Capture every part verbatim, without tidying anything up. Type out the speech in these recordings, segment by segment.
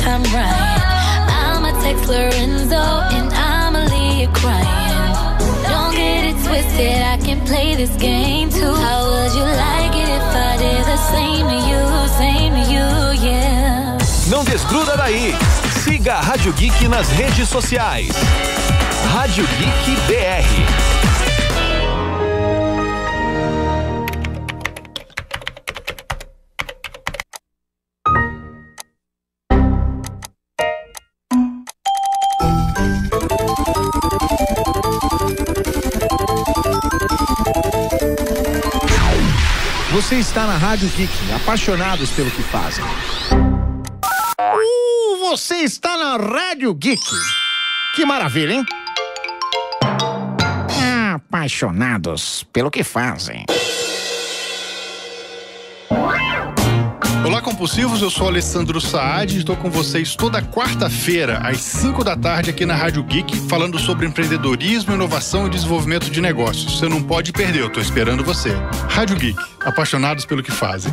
time right. I'ma text Lorenzo and I'ma leave you crying. Don't get it twisted, I can play this game too. How would you like it if I did the same to you, same to you, yeah. Não desgruda daí. Siga a Rádio Geek nas redes sociais. Rádio Geek B R. Você está na Rádio Geek, apaixonados pelo que fazem. Uh, você está na Rádio Geek. Que maravilha, hein? Apaixonados pelo que fazem. Olá, compulsivos, eu sou Alessandro Saad e estou com vocês toda quarta-feira, às cinco da tarde, aqui na Rádio Geek, falando sobre empreendedorismo, inovação e desenvolvimento de negócios. Você não pode perder, eu estou esperando você. Rádio Geek, apaixonados pelo que fazem.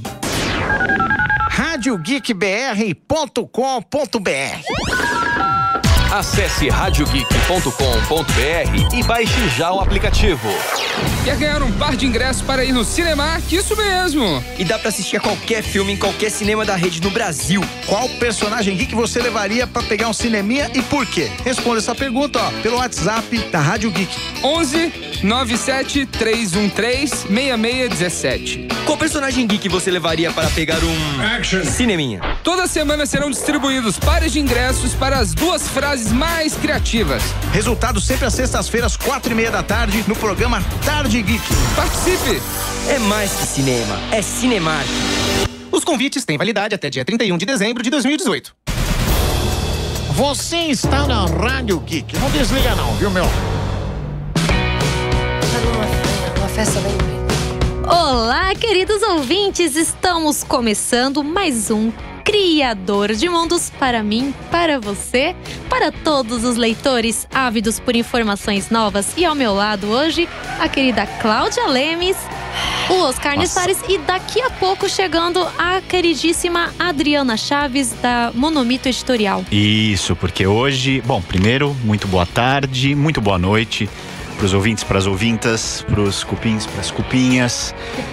rádio geek b r ponto com ponto b r. Acesse rádio geek ponto com ponto b r e baixe já o aplicativo. Quer ganhar um par de ingressos para ir no Cinemark? Isso mesmo! E dá pra assistir a qualquer filme em qualquer cinema da rede no Brasil. Qual personagem geek você levaria pra pegar um cineminha e por quê? Responda essa pergunta, ó, pelo WhatsApp da Rádio Geek. onze nove sete três um três seis seis um sete. Qual personagem geek você levaria para pegar um Action. cineminha? Toda semana serão distribuídos pares de ingressos para as duas frases mais criativas. Resultado sempre às sextas-feiras, quatro e meia da tarde, no programa Tarde Geek. Participe! É mais que cinema, é Cinemark. Os convites têm validade até dia trinta e um de dezembro de dois mil e dezoito. Você está na Rádio Geek. Não desliga não, viu, meu? Uma festa bem. Olá, queridos ouvintes, estamos começando mais um Criador de Mundos para mim, para você, para todos os leitores ávidos por informações novas. E ao meu lado hoje, a querida Cláudia Lemes, o Oscar Nessares e daqui a pouco chegando a queridíssima Adriana Chaves da Monomito Editorial. Isso, porque hoje, bom, primeiro, muito boa tarde, muito boa noite para os ouvintes, para as ouvintas, para os cupins, para as cupinhas,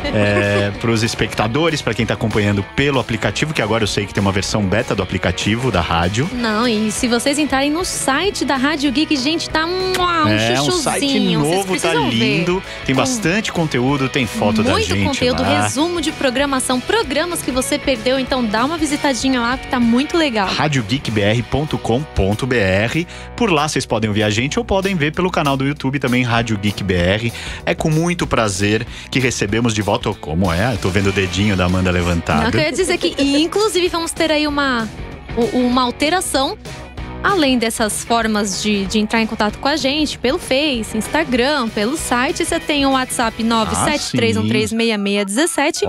é, para os espectadores, para quem está acompanhando pelo aplicativo, que agora eu sei que tem uma versão beta do aplicativo da rádio. Não, e se vocês entrarem no site da Rádio Geek, gente, tá um, um é, chuchuzinho. um site novo, tá lindo, ver. Tem bastante com conteúdo, tem foto da gente muito conteúdo, lá. Resumo de programação, programas que você perdeu, então dá uma visitadinha lá que tá muito legal. rádio geek b r ponto com ponto b r. Por lá vocês podem ouvir a gente ou podem ver pelo canal do YouTube também, Rádio Geek B R. É com muito prazer que recebemos de volta, como é? Eu tô vendo o dedinho da Amanda levantado. Não, eu queria dizer que, inclusive, vamos ter aí uma, uma alteração. Além dessas formas de, de entrar em contato com a gente, pelo Face, Instagram, pelo site, você tem o WhatsApp nove sete três um três seis seis um sete. Oh.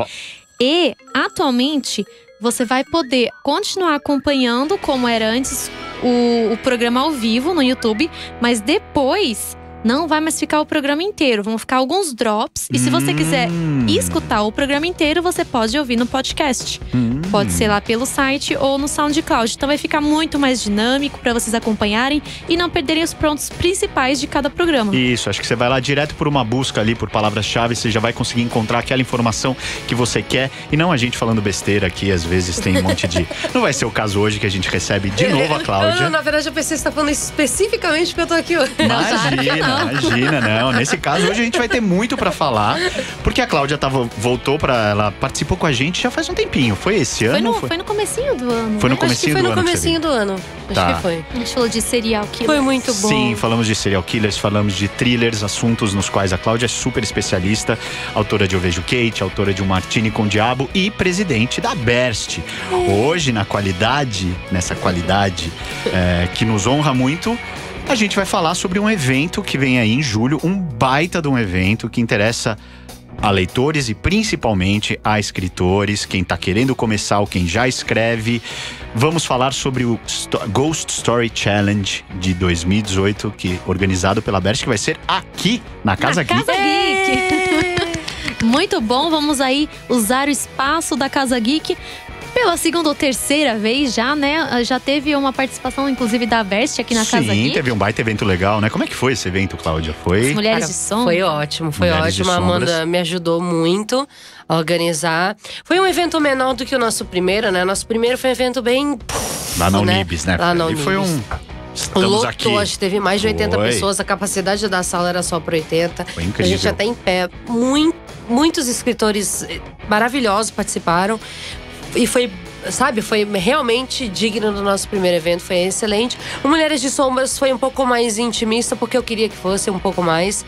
E, atualmente, você vai poder continuar acompanhando, como era antes, o, o programa ao vivo no YouTube, mas depois não vai mais ficar o programa inteiro, vão ficar alguns drops. E se você quiser escutar o programa inteiro, você pode ouvir no podcast. Hum. Pode ser lá pelo site ou no SoundCloud. Então vai ficar muito mais dinâmico para vocês acompanharem e não perderem os pontos principais de cada programa. Isso, acho que você vai lá direto por uma busca ali, por palavras-chave, você já vai conseguir encontrar aquela informação que você quer. E não a gente falando besteira aqui, às vezes tem um monte de… Não vai ser o caso hoje que a gente recebe de novo a Cláudia. Não, na verdade eu pensei que você está falando especificamente porque eu tô aqui hoje. Imagina. Imagina, não. Nesse caso, hoje a gente vai ter muito pra falar, porque a Cláudia tava, voltou pra… Ela participou com a gente já faz um tempinho. Foi esse foi ano? No, foi... foi no comecinho do ano. Foi no comecinho do ano. Foi no comecinho do ano. Acho tá. que foi. A gente falou de serial killers. Foi muito bom. Sim, falamos de serial killers, falamos de thrillers, assuntos nos quais a Cláudia é super especialista. Autora de Eu Vejo Kate, autora de Um Martini com o Diabo e presidente da Berst. É. Hoje, na qualidade, nessa qualidade é, que nos honra muito, a gente vai falar sobre um evento que vem aí em julho, um baita de um evento que interessa a leitores e principalmente a escritores, quem tá querendo começar ou quem já escreve. Vamos falar sobre o Ghost Story Challenge de dois mil e dezoito, que organizado pela Berst, que vai ser aqui na Casa Geek. Casa Geek. Muito bom, vamos aí usar o espaço da Casa Geek pela segunda ou terceira vez já, né? Já teve uma participação, inclusive, da Berst aqui na Sim, Casa Geek. Sim, teve um baita evento legal, né? Como é que foi esse evento, Cláudia? Foi? As Mulheres Cara, de Sombras. Foi ótimo, foi Mulheres ótimo. de A Amanda Sombras. me ajudou muito a organizar. Foi um evento menor do que o nosso primeiro, né? Nosso primeiro foi um evento bem… Lá na né? Unibis, né? Lá na E Unibis. foi um… Estamos Lotou, aqui. acho que teve mais de oitenta Foi. pessoas. A capacidade da sala era só para oitenta. Foi incrível. A gente até em pé. Muito, muitos escritores maravilhosos participaram. E foi… Sabe, foi realmente digno do nosso primeiro evento, foi excelente. O Mulheres de Sombras foi um pouco mais intimista, porque eu queria que fosse um pouco mais.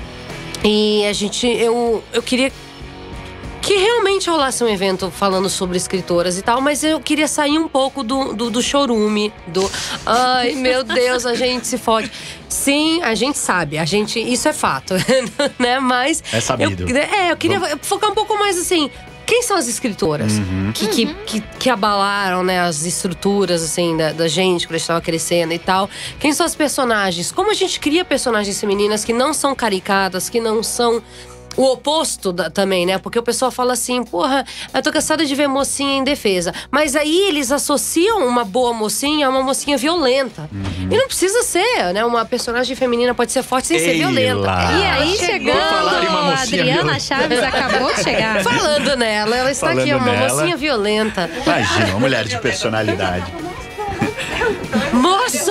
E a gente, eu, eu queria que realmente rolasse um evento falando sobre escritoras e tal, mas eu queria sair um pouco do, do, do chorume, do ai meu Deus, a gente se fode. Sim, a gente sabe, a gente, isso é fato, né? Mas É sabido. Eu, é, eu queria focar um pouco mais assim. Quem são as escritoras Uhum. que, que, que, que abalaram, né, as estruturas assim, da, da gente quando a gente estava crescendo e tal? Quem são as personagens? Como a gente cria personagens femininas que não são caricatas, que não são o oposto da, também, né? Porque o pessoal fala assim, porra, eu tô cansada de ver mocinha em defesa. Mas aí eles associam uma boa mocinha a uma mocinha violenta. Uhum. E não precisa ser, né? Uma personagem feminina pode ser forte sem ser Ei violenta. lá. E aí, chegou. chegando, falar em uma a mocinha Adriana violenta. Chaves acabou de chegar. Falando nela, ela está Falando aqui, uma nela. mocinha violenta. Imagina, uma mulher de personalidade. Moço!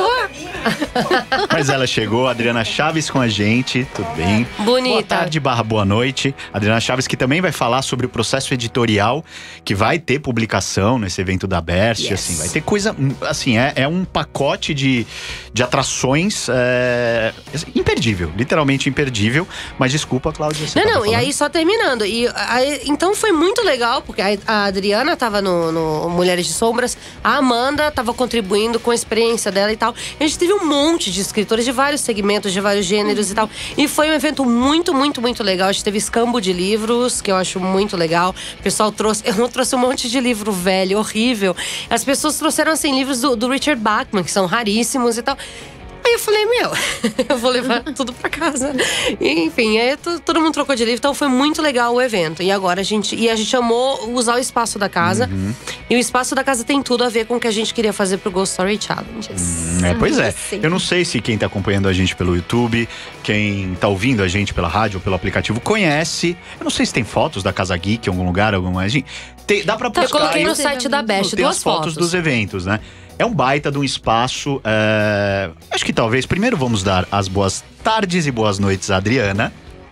Mas ela chegou, a Adriana Chaves com a gente, tudo bem? Bonita. Boa tarde barra boa noite. Adriana Chaves, que também vai falar sobre o processo editorial, que vai ter publicação nesse evento da Berst, Yes. assim, vai ter coisa, assim, é, é um pacote de, de atrações é, imperdível, literalmente imperdível, mas desculpa, Cláudia, você Não, tava não, e falando? aí só terminando. E aí, então foi muito legal, porque a, a Adriana tava no, no Mulheres de Sombras, a Amanda tava contribuindo com a experiência dela e tal. A gente teve um monte de escritores de vários segmentos, de vários gêneros e tal. E foi um evento muito, muito, muito legal. A gente teve escambo de livros, que eu acho muito legal. O pessoal trouxe, eu trouxe um monte de livro velho, horrível. As pessoas trouxeram, assim, livros do, do Richard Bachman, que são raríssimos e tal. Aí eu falei, meu, eu vou levar tudo pra casa. E, enfim, aí t- todo mundo trocou de livro, então foi muito legal o evento. E agora a gente, e a gente amou usar o espaço da casa. Uhum. E o espaço da casa tem tudo a ver com o que a gente queria fazer pro Ghost Story Challenges. É, pois é. Sim. Eu não sei se quem tá acompanhando a gente pelo YouTube, quem tá ouvindo a gente pela rádio ou pelo aplicativo conhece. Eu não sei se tem fotos da Casa Geek em algum lugar, alguma. Gente, tem, dá pra buscar. Eu coloquei no aí, site da Best tem duas as fotos, fotos. dos eventos, né? É um baita de um espaço. é, Acho que talvez primeiro vamos dar as boas tardes e boas noites à Adriana.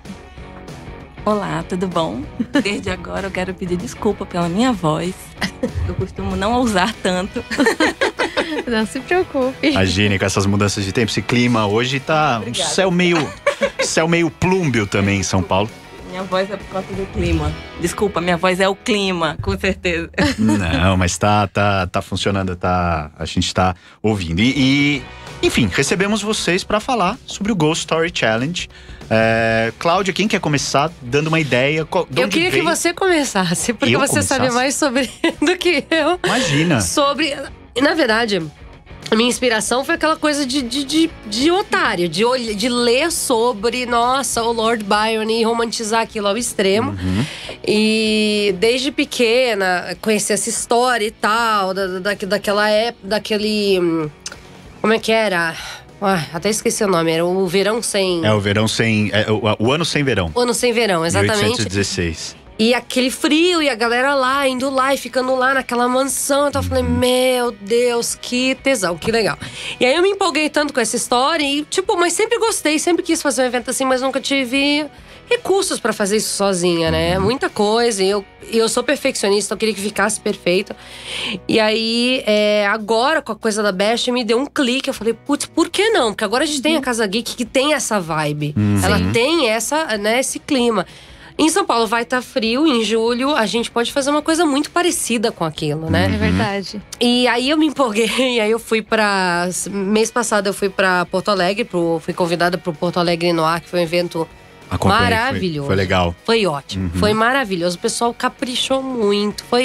Olá, tudo bom? Desde agora eu quero pedir desculpa pela minha voz. Eu costumo não usar tanto. Não se preocupe. Imagine com essas mudanças de tempo, esse clima hoje tá um céu meio, céu meio plúmbio também em São Paulo. Minha voz é por conta do clima. Desculpa, minha voz é o clima, com certeza. Não, mas tá, tá, tá funcionando, tá, a gente tá ouvindo. E, e, enfim, recebemos vocês para falar sobre o Ghost Story Challenge. É, Cláudia, quem quer começar dando uma ideia? Qual, de Eu onde queria veio? que você começasse, porque Eu você sabe começasse? mais sobre do que eu. Imagina. Sobre. Na verdade, a minha inspiração foi aquela coisa de, de, de, de otário, de, olh- de ler sobre, nossa, o Lord Byron e romantizar aquilo ao extremo. Uhum. E desde pequena, conhecer essa história e tal, da, da, daquela época, daquele. hum, Como é que era? Ah, até esqueci o nome, era o Verão Sem. É o verão sem. É, o, o ano sem verão. O Ano Sem Verão, exatamente. mil oitocentos e dezesseis. E aquele frio, e a galera lá, indo lá e ficando lá naquela mansão. Então eu falei, meu Deus, que tesão, que legal. E aí eu me empolguei tanto com essa história e, tipo, mas sempre gostei, sempre quis fazer um evento assim, mas nunca tive recursos pra fazer isso sozinha, né? Muita coisa. E eu, e eu sou perfeccionista, eu queria que ficasse perfeito. E aí, é, agora, com a coisa da Best, me deu um clique. Eu falei, putz, por que não? Porque agora a gente tem a Casa Geek que tem essa vibe. Uhum. Ela Sim. tem essa, né, esse clima. Em São Paulo vai estar frio, em julho a gente pode fazer uma coisa muito parecida com aquilo, né? É verdade. E aí eu me empolguei, e aí eu fui pra… Mês passado eu fui pra Porto Alegre, pro, fui convidada pro Porto Alegre Noir, que foi um evento Acompanhei, foi- maravilhoso. Foi legal. Foi ótimo, Uhum. foi maravilhoso. O pessoal caprichou muito, foi…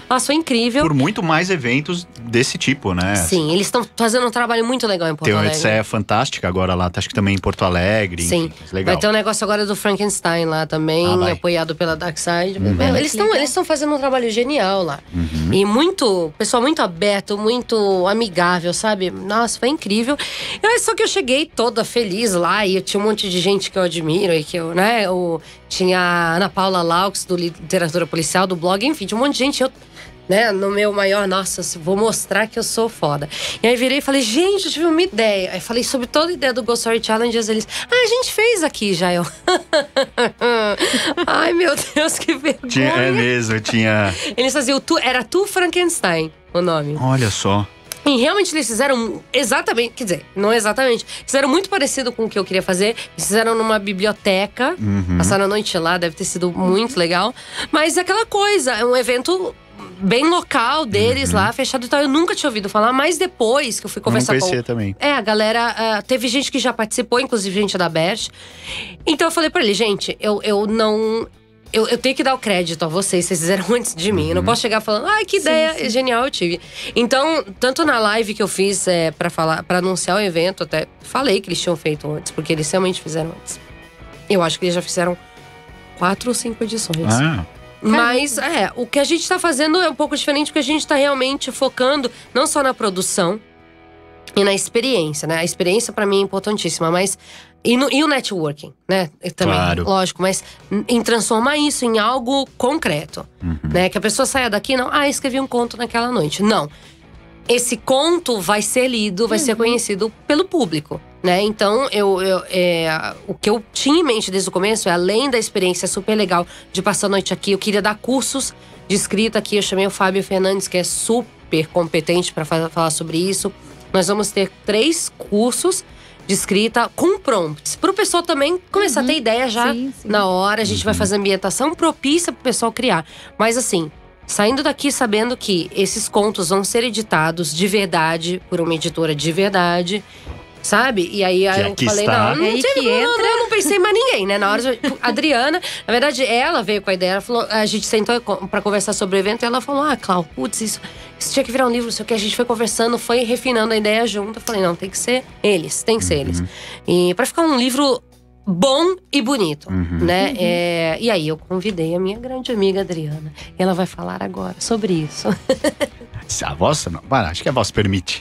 Nossa, foi incrível. Por muito mais eventos desse tipo, né? Sim, eles estão fazendo um trabalho muito legal em Porto Tem uma Alegre. Odisseia fantástica agora lá, acho que também em Porto Alegre. Sim, enfim, legal. vai ter um negócio agora do Frankenstein lá também, Ah, apoiado pela Darkside. Uhum. Meu, eles estão eles estão fazendo um trabalho genial lá. Uhum. E muito, pessoal muito aberto, muito amigável, sabe? Nossa, foi incrível. Eu, só que eu cheguei toda feliz lá e eu tinha um monte de gente que eu admiro e que eu, né, eu tinha a Ana Paula Laux do Literatura Policial, do blog, enfim, tinha um monte de gente, eu né, no meu maior, nossa, vou mostrar que eu sou foda. E aí virei e falei, gente, eu tive uma ideia. Aí falei sobre toda a ideia do Ghost Story Challenges. Eles, ah, a gente fez aqui já. Eu, ai meu Deus, que vergonha. Tinha, é mesmo, tinha. Eles faziam, tu, era Tu Frankenstein o nome. Olha só. E realmente eles fizeram exatamente, quer dizer, não exatamente, fizeram muito parecido com o que eu queria fazer. Eles fizeram numa biblioteca, Uhum. passaram a noite lá, deve ter sido muito legal. Mas é aquela coisa, é um evento bem local deles Uhum. lá, fechado e tal. Eu nunca tinha ouvido falar, mas depois que eu fui conversar não com… conhecia também. É, a galera… Uh, teve gente que já participou, inclusive gente da Best. Então eu falei pra ele, gente, eu, eu não… Eu, eu tenho que dar o crédito a vocês, vocês fizeram antes de mim. Eu não posso chegar falando, ai, que ideia Sim, sim. genial eu tive. Então, tanto na live que eu fiz é, pra, falar, pra anunciar o evento, até falei que eles tinham feito antes, porque eles realmente fizeram antes. Eu acho que eles já fizeram quatro ou cinco edições. Ah. Mas, é, o que a gente tá fazendo é um pouco diferente, porque a gente tá realmente focando não só na produção e na experiência, né? A experiência pra mim é importantíssima, mas… E, no, e o networking, né? E também, Claro. lógico, mas em transformar isso em algo concreto, Uhum. né? Que a pessoa saia daqui, não, ah, escrevi um conto naquela noite. Não. Esse conto vai ser lido, vai ser conhecido pelo público, né? Então, eu, eu, é, o que eu tinha em mente desde o começo é, além da experiência super legal de passar a noite aqui, eu queria dar cursos de escrita aqui. Eu chamei o Fábio Fernandes, que é super competente para falar sobre isso. Nós vamos ter três cursos de escrita com prompts, para o pessoal também começar Uhum. a ter ideia já Sim, sim. na hora. A gente vai fazer ambientação propícia para o pessoal criar. Mas assim, saindo daqui sabendo que esses contos vão ser editados de verdade por uma editora de verdade, sabe? E aí, aí eu aqui falei, está. não, não, É aí tive, que não, entra. não, não pensei em mais ninguém, né? Na hora, a Adriana, na verdade, ela veio com a ideia, ela falou, a gente sentou pra conversar sobre o evento, e ela falou, ah, Clau, putz, isso, isso tinha que virar um livro, não sei o que. A gente foi conversando, foi refinando a ideia junto. Eu falei, não, tem que ser eles, tem que ser eles. E pra ficar um livro bom e bonito, Uhum. né? É, e aí eu convidei a minha grande amiga Adriana. E ela vai falar agora sobre isso. Se a voz não. Bah, acho que a voz permite.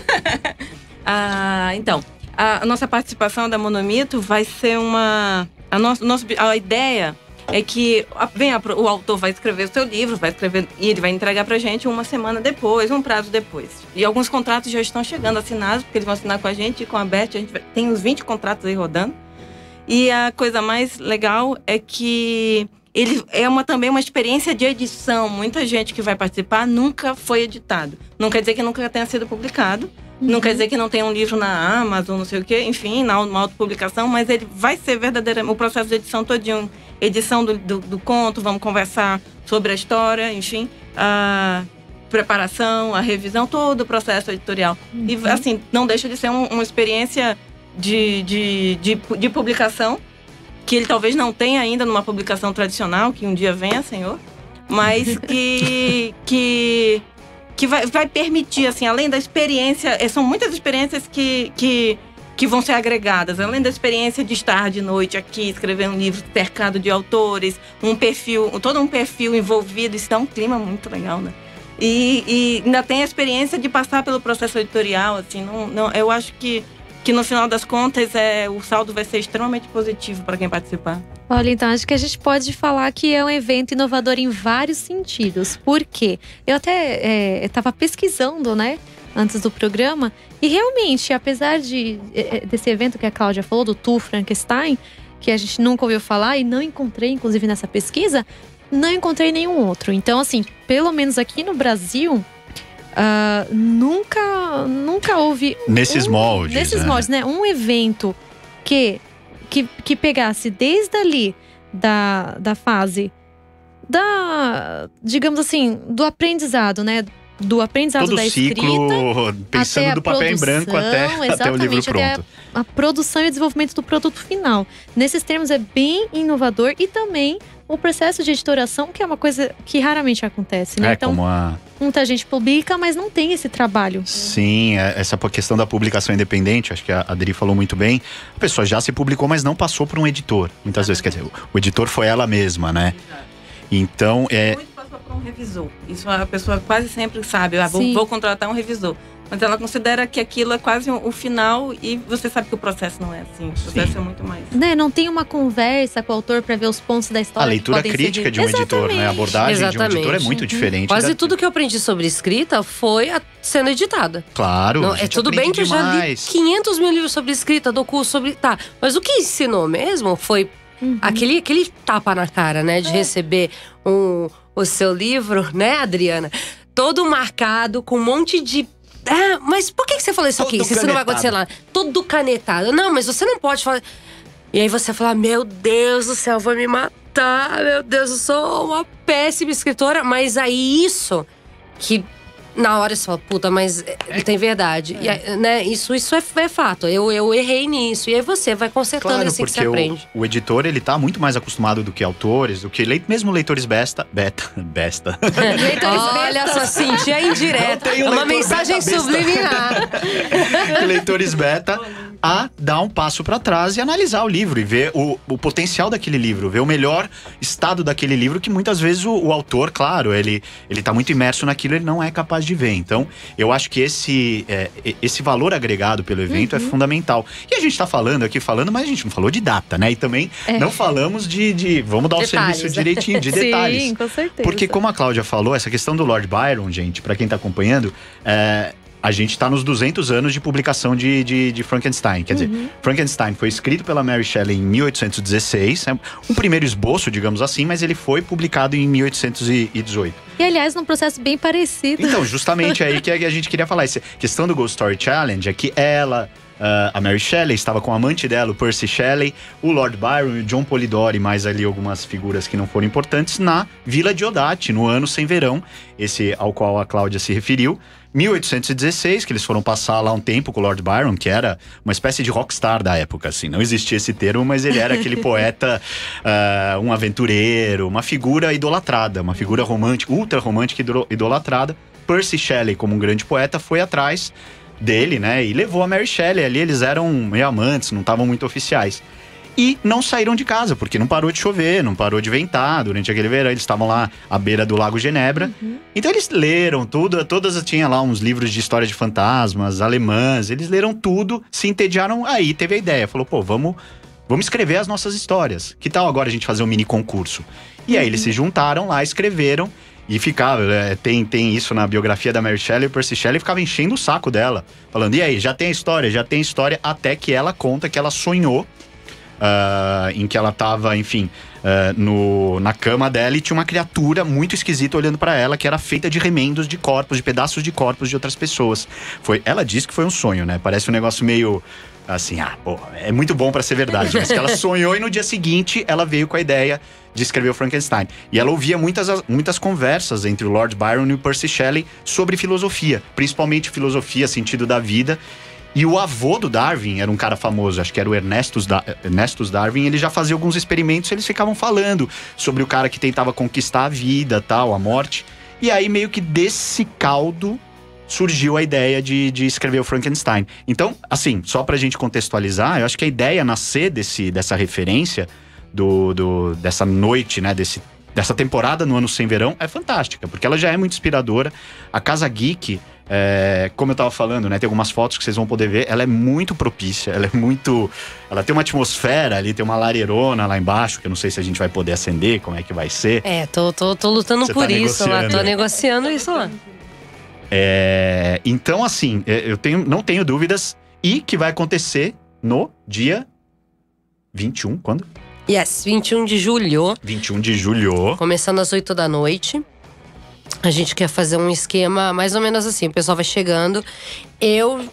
Ah, então, a, a nossa participação da Monomito vai ser uma… A, nosso, nosso, a ideia é que a, vem a, o autor vai escrever o seu livro, vai escrever e ele vai entregar pra gente uma semana depois, um prazo depois. E alguns contratos já estão chegando assinados, porque eles vão assinar com a gente e com a Beth. A gente vai, tem uns vinte contratos aí rodando. E a coisa mais legal é que ele é uma, também uma experiência de edição. Muita gente que vai participar nunca foi editado. Não quer dizer que nunca tenha sido publicado. Uhum. Não quer dizer que não tenha um livro na Amazon, não sei o quê. Enfim, na uma autopublicação. Mas ele vai ser verdadeiramente o processo de edição todinho. Edição do, do, do conto, vamos conversar sobre a história, enfim. A preparação, a revisão, todo o processo editorial. Uhum. E assim, não deixa de ser um, uma experiência de, de, de, de publicação, que ele talvez não tenha ainda numa publicação tradicional, que um dia venha, Senhor, mas que, que, que vai, vai permitir, assim, além da experiência, são muitas experiências que, que, que vão ser agregadas, além da experiência de estar de noite aqui, escrever um livro cercado de autores, um perfil, todo um perfil envolvido, isso dá um clima muito legal, né? E, e ainda tem a experiência de passar pelo processo editorial, assim, não, não, eu acho que que no final das contas é, o saldo vai ser extremamente positivo para quem participar. Olha, então acho que a gente pode falar que é um evento inovador em vários sentidos. Por quê? Eu até estava pesquisando, né, antes do programa, e realmente, apesar de, desse evento que a Cláudia falou, do Tu Frankenstein, que a gente nunca ouviu falar e não encontrei, inclusive nessa pesquisa, não encontrei nenhum outro. Então, assim, pelo menos aqui no Brasil… Uh, nunca, nunca houve… Nesses um, moldes, Nesses né? moldes, né? Um evento que, que, que pegasse desde ali da, da fase da… Digamos assim, do aprendizado, né? Do aprendizado Todo da escrita… ciclo, pensando do papel em branco até, até o livro pronto. Até a, a produção e o desenvolvimento do produto final. Nesses termos é bem inovador e também o processo de editoração, que é uma coisa que raramente acontece, né? É, então, como a... muita gente publica, mas não tem esse trabalho. Sim, essa questão da publicação independente, acho que a Adri falou muito bem. A pessoa já se publicou, mas não passou por um editor. Muitas vezes, quer dizer, o editor foi ela mesma, né? Então, é... Muito passou por um revisor. Isso a pessoa quase sempre sabe. Ah, vou, vou contratar um revisor. Mas ela considera que aquilo é quase o final e você sabe que o processo não é assim. O processo Sim. é muito mais. Né, não tem uma conversa com o autor para ver os pontos da história. A leitura crítica de um Exatamente. editor, né? A abordagem Exatamente. de um editor é muito uhum. diferente. Quase da... tudo que eu aprendi sobre escrita foi a... sendo editada. Claro. Não, é tudo bem que demais. eu já li quinhentos mil livros sobre escrita, do curso sobre. Tá. Mas o que ensinou mesmo foi uhum. aquele, aquele tapa na cara, né? De é. receber um, o seu livro, né, Adriana? Todo marcado, com um monte de. Ah, mas por que você falou isso aqui? Se isso não vai acontecer lá. Todo canetado. Não, mas você não pode falar. E aí você fala, meu Deus do céu, vai me matar. Meu Deus, eu sou uma péssima escritora. Mas aí isso que na hora você fala, puta, mas ele tem verdade. É. E aí, né, isso, isso é, é fato. Eu, eu errei nisso. E aí você vai consertando claro, assim que você aprende. O, o editor, ele tá muito mais acostumado do que autores, do que mesmo leitores besta. Beta. Besta. Olha só, Cintia, é indireta. É uma mensagem subliminar. Leitores beta a dar um passo para trás e analisar o livro e ver o, o potencial daquele livro, ver o melhor estado daquele livro, que muitas vezes o, o autor, claro, ele, ele tá muito imerso naquilo, ele não é capaz de ver. Então, eu acho que esse, é, esse valor agregado pelo evento uhum. é fundamental. E a gente tá falando aqui, falando, mas a gente não falou de data, né? E também é. não falamos de, de… Vamos dar o detalhes, serviço direitinho, de detalhes. Sim, com certeza. Porque como a Cláudia falou, essa questão do Lord Byron, gente, para quem tá acompanhando, é… a gente está nos duzentos anos de publicação de, de, de Frankenstein. Quer uhum. dizer, Frankenstein foi escrito pela Mary Shelley em mil oitocentos e dezesseis. É um primeiro esboço, digamos assim, mas ele foi publicado em mil oitocentos e dezoito. E, aliás, num processo bem parecido. Então, justamente aí que a gente queria falar. Essa questão do Ghost Story Challenge é que ela… Uh, a Mary Shelley estava com o amante dela, o Percy Shelley, o Lord Byron e o John Polidori, mais ali algumas figuras que não foram importantes, na Vila Diodati, no ano sem verão, esse ao qual a Cláudia se referiu. mil oitocentos e dezesseis, que eles foram passar lá um tempo com o Lord Byron, que era uma espécie de rockstar da época, assim. Não existia esse termo, mas ele era aquele poeta, uh, um aventureiro, uma figura idolatrada, uma figura romântica, ultra romântica e idolatrada. Percy Shelley, como um grande poeta, foi atrás dele, né, e levou a Mary Shelley ali. Eles eram meio amantes, não estavam muito oficiais. E não saíram de casa, porque não parou de chover, não parou de ventar durante aquele verão. Eles estavam lá à beira do Lago Genebra. Uhum. Então eles leram tudo, todas tinha lá uns livros de história de fantasmas, alemãs. Eles leram tudo, se entediaram, aí teve a ideia. Falou, pô, vamos, vamos escrever as nossas histórias. Que tal agora a gente fazer um mini concurso? E uhum. aí eles se juntaram lá, escreveram. E ficava, é, tem, tem isso na biografia da Mary Shelley, o Percy Shelley ficava enchendo o saco dela. Falando, e aí, já tem a história, já tem a história. Até que ela conta que ela sonhou, uh, em que ela tava, enfim, uh, no, na cama dela, e tinha uma criatura muito esquisita olhando pra ela, que era feita de remendos de corpos, de pedaços de corpos de outras pessoas. Foi, ela disse que foi um sonho, né? Parece um negócio meio… assim, ah, pô, é muito bom pra ser verdade. Mas que ela sonhou e no dia seguinte ela veio com a ideia de escrever o Frankenstein. E ela ouvia muitas, muitas conversas entre o Lord Byron e o Percy Shelley sobre filosofia, principalmente filosofia, sentido da vida. E o avô do Darwin era um cara famoso, acho que era o Ernestus, da Ernestus Darwin. Ele já fazia alguns experimentos, eles ficavam falando sobre o cara que tentava conquistar a vida, tal, a morte. E aí meio que desse caldo surgiu a ideia de, de escrever o Frankenstein. Então, assim, só pra gente contextualizar, eu acho que a ideia nascer desse, dessa referência do, do, dessa noite, né, desse, dessa temporada no Ano Sem Verão é fantástica, porque ela já é muito inspiradora. A Casa Geek, é, como eu tava falando, né, tem algumas fotos que vocês vão poder ver, ela é muito propícia, ela é muito… ela tem uma atmosfera ali, tem uma lareirona lá embaixo, que eu não sei se a gente vai poder acender, como é que vai ser. É, tô, tô, tô lutando Você por tá isso lá, tô negociando isso lá. É, então, assim, eu tenho, não tenho dúvidas. E que vai acontecer no dia vinte e um, quando? Yes, vinte e um de julho. vinte e um de julho. Começando às oito da noite. A gente quer fazer um esquema mais ou menos assim. O pessoal vai chegando. Eu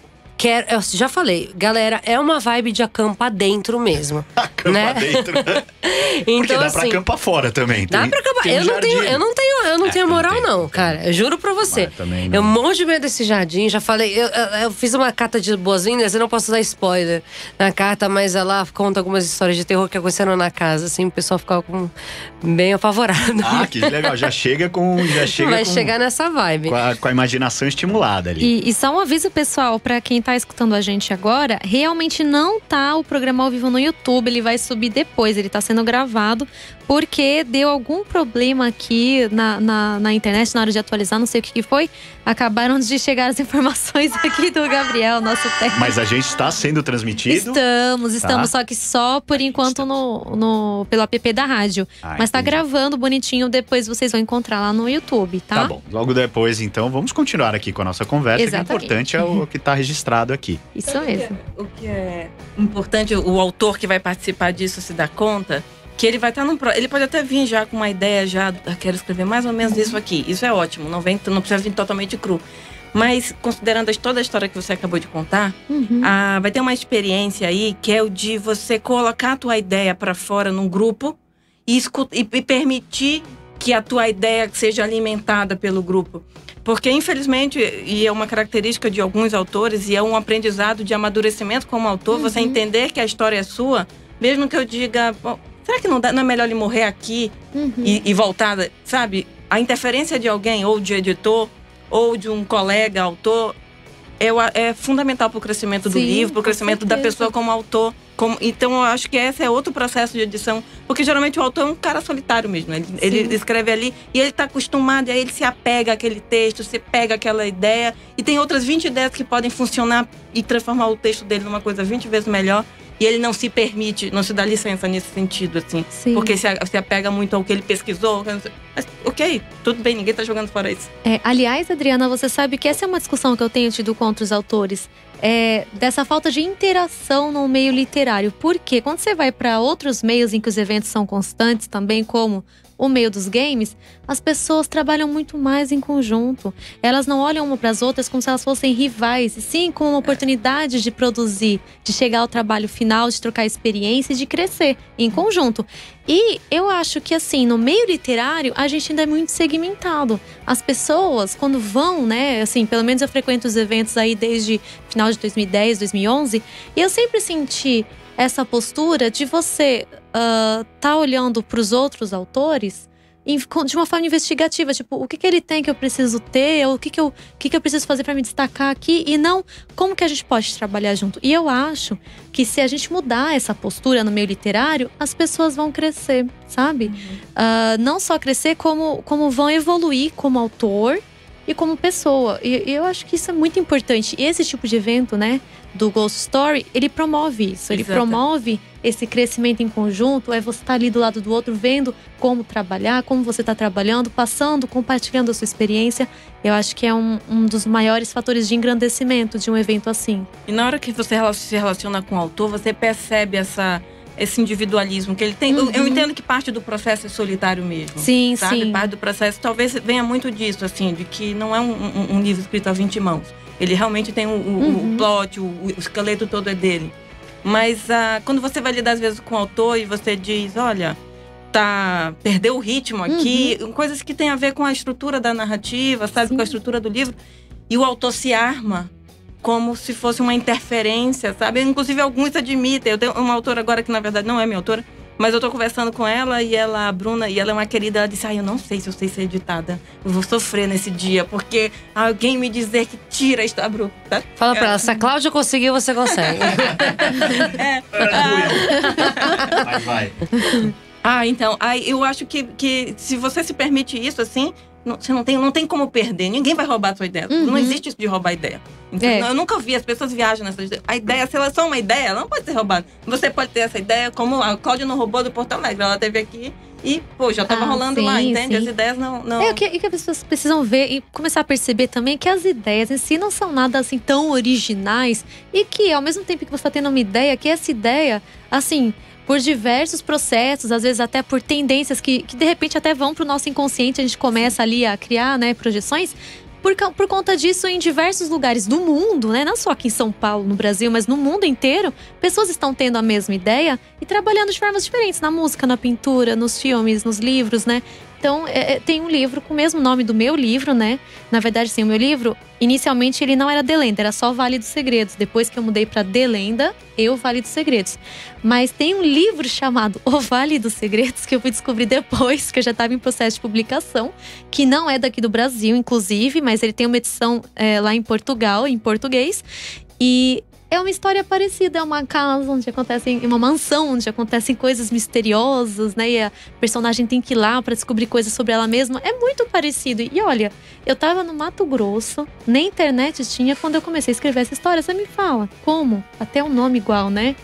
quero, eu já falei, galera, é uma vibe de acampar dentro mesmo. Acampar né? dentro. Então, Porque dá assim, pra acampar fora também. Dá Tem- pra acampar. tem um Eu não, tenho, jardim. eu não tenho, eu não É, tenho não moral, tem, não, não cara. Eu juro pra você. Mas também não. Eu morro de medo desse jardim. Já falei, eu, eu, eu fiz uma carta de boas-vindas, eu não posso dar spoiler na carta, mas ela conta algumas histórias de terror que aconteceram na casa, assim, o pessoal ficava com, bem apavorado. Ah, que legal. Já chega com. Já chega Vai com, chegar nessa vibe. com, a, com a imaginação estimulada ali. E, e só um aviso, pessoal, pra quem tá escutando a gente agora, realmente não tá o programa ao vivo no YouTube, ele vai subir depois, ele tá sendo gravado, porque deu algum problema aqui na, na, na internet na hora de atualizar, não sei o que, que foi. Acabaram de chegar as informações aqui do Gabriel, nosso técnico. Mas a gente está sendo transmitido. Estamos, estamos, Tá. só que só por enquanto no, no, pelo app da rádio. Ah, Mas tá entendi. gravando bonitinho, depois vocês vão encontrar lá no YouTube, tá? Tá bom. Logo depois, então, vamos continuar aqui com a nossa conversa. Exatamente. Que o importante é o que está registrado aqui. Isso mesmo. O que é importante, o autor que vai participar disso se dá conta que ele vai estar num. pro- Ele pode até vir já com uma ideia, já, "Ah, quero escrever mais ou menos isso aqui." Isso é ótimo, não, vem, não precisa vir totalmente cru. Mas, considerando as- toda a história que você acabou de contar, Uhum. ah, vai ter uma experiência aí que é o de você colocar a tua ideia para fora num grupo e, escu- e- e permitir que a tua ideia seja alimentada pelo grupo. Porque, infelizmente, e é uma característica de alguns autores, e é um aprendizado de amadurecimento como autor, você entender que a história é sua, mesmo que eu diga, "Bom, será que não, dá, não é melhor ele morrer aqui Uhum. e, e voltar?" Sabe? A interferência de alguém, ou de editor, ou de um colega autor, é, o- é fundamental para o crescimento do Sim, livro, para o com crescimento da certeza. pessoa como autor. Como, então, eu acho que esse é outro processo de edição. Porque, geralmente, o autor é um cara solitário mesmo. Ele, ele escreve ali e ele está acostumado, e aí ele se apega àquele texto, se pega àquela ideia. E tem outras vinte ideias que podem funcionar e transformar o texto dele numa coisa vinte vezes melhor. E ele não se permite, não se dá licença nesse sentido, assim. Sim. Porque se, a- se apega muito ao que ele pesquisou. Mas, ok, tudo bem, ninguém tá jogando fora isso. É, aliás, Adriana, você sabe que essa é uma discussão que eu tenho tido com outros autores. É, dessa falta de interação no meio literário. Porque quando você vai para outros meios em que os eventos são constantes também, como o meio dos games, as pessoas trabalham muito mais em conjunto. Elas não olham uma para as outras como se elas fossem rivais, e sim como uma oportunidade de produzir, de chegar ao trabalho final, de trocar experiência e de crescer em conjunto. E eu acho que, assim, no meio literário, a gente ainda é muito segmentado. As pessoas, quando vão, né, assim, pelo menos eu frequento os eventos aí desde final de dois mil e dez, dois mil e onze, e eu sempre senti essa postura de você uh, tá olhando para os outros autores em- de uma forma investigativa, tipo, o que que ele tem que eu preciso ter, ou o que que eu, o que que eu preciso fazer para me destacar aqui, e não como que a gente pode trabalhar junto. E eu acho que se a gente mudar essa postura no meio literário, as pessoas vão crescer, sabe? Ah, não só crescer, como, como vão evoluir como autor e como pessoa. E, e eu acho que isso é muito importante. E esse tipo de evento, né, do Ghost Story, ele promove isso. Ele Exato. promove esse crescimento em conjunto. É você estar ali do lado do outro, vendo como trabalhar, como você está trabalhando, passando, compartilhando a sua experiência. Eu acho que é um, um dos maiores fatores de engrandecimento de um evento assim. E na hora que você rela- se relaciona com o autor, você percebe essa, esse individualismo que ele tem. Eu, eu entendo que parte do processo é solitário mesmo. Sim, sabe? sim. Parte do processo talvez venha muito disso, assim, de que não é um, um- um livro escrito a vinte mãos. Ele realmente tem o, o- Uhum. o plot, o, o esqueleto todo é dele. Mas ah, quando você vai lidar às vezes com o autor e você diz, olha, tá, perdeu o ritmo aqui, coisas que tem a ver com a estrutura da narrativa, sabe, Sim. com a estrutura do livro, e o autor se arma como se fosse uma interferência, sabe? Inclusive alguns admitem. Eu tenho uma autora agora que na verdade não é minha autora, mas eu tô conversando com ela e ela, a Bruna, e ela é uma querida, ela disse, ah, eu não sei se eu sei ser editada. Eu vou sofrer nesse dia, porque alguém me dizer que tira está bruta. Tá? Fala pra ela, se a Cláudia conseguiu, você consegue. É. Vai, vai. Ah, então, aí eu acho que, que se você se permite isso, assim, não, você não tem, não tem como perder. Ninguém vai roubar a sua ideia. Uhum. Não existe isso de roubar ideia. Então, É. Eu nunca vi, as pessoas viajam nessa ideia. A ideia, se ela é só uma ideia, ela não pode ser roubada. Você pode ter essa ideia, como a Cláudia não roubou do Porto Alegre. Ela esteve aqui e, pô, já estava Ah, rolando sim, lá, entende? sim. As ideias não... não... É o que, e que as pessoas precisam ver e começar a perceber também que as ideias em si não são nada assim tão originais, e que ao mesmo tempo que você está tendo uma ideia, que essa ideia, assim, por diversos processos, às vezes até por tendências que, que de repente até vão para o nosso inconsciente, a gente começa ali a criar, né, projeções. por, por conta disso, em diversos lugares do mundo, né? Não só aqui em São Paulo, no Brasil, mas no mundo inteiro, pessoas estão tendo a mesma ideia e trabalhando de formas diferentes, na música, na pintura, nos filmes, nos livros, né? Então, é, tem um livro com o mesmo nome do meu livro, né? Na verdade, sim, o meu livro, inicialmente ele não era Delenda, era só Vale dos Segredos. Depois que eu mudei pra Delenda, eu Vale dos Segredos. Mas tem um livro chamado O Vale dos Segredos, que eu fui descobrir depois, que eu já estava em processo de publicação, que não é daqui do Brasil, inclusive, mas ele tem uma edição é, lá em Portugal, em português. E é uma história parecida, é uma casa onde acontecem, uma mansão onde acontecem coisas misteriosas, né? E a personagem tem que ir lá pra descobrir coisas sobre ela mesma. É muito parecido. E olha, eu tava no Mato Grosso, nem internet tinha quando eu comecei a escrever essa história. Você me fala, como? Até um nome igual, né?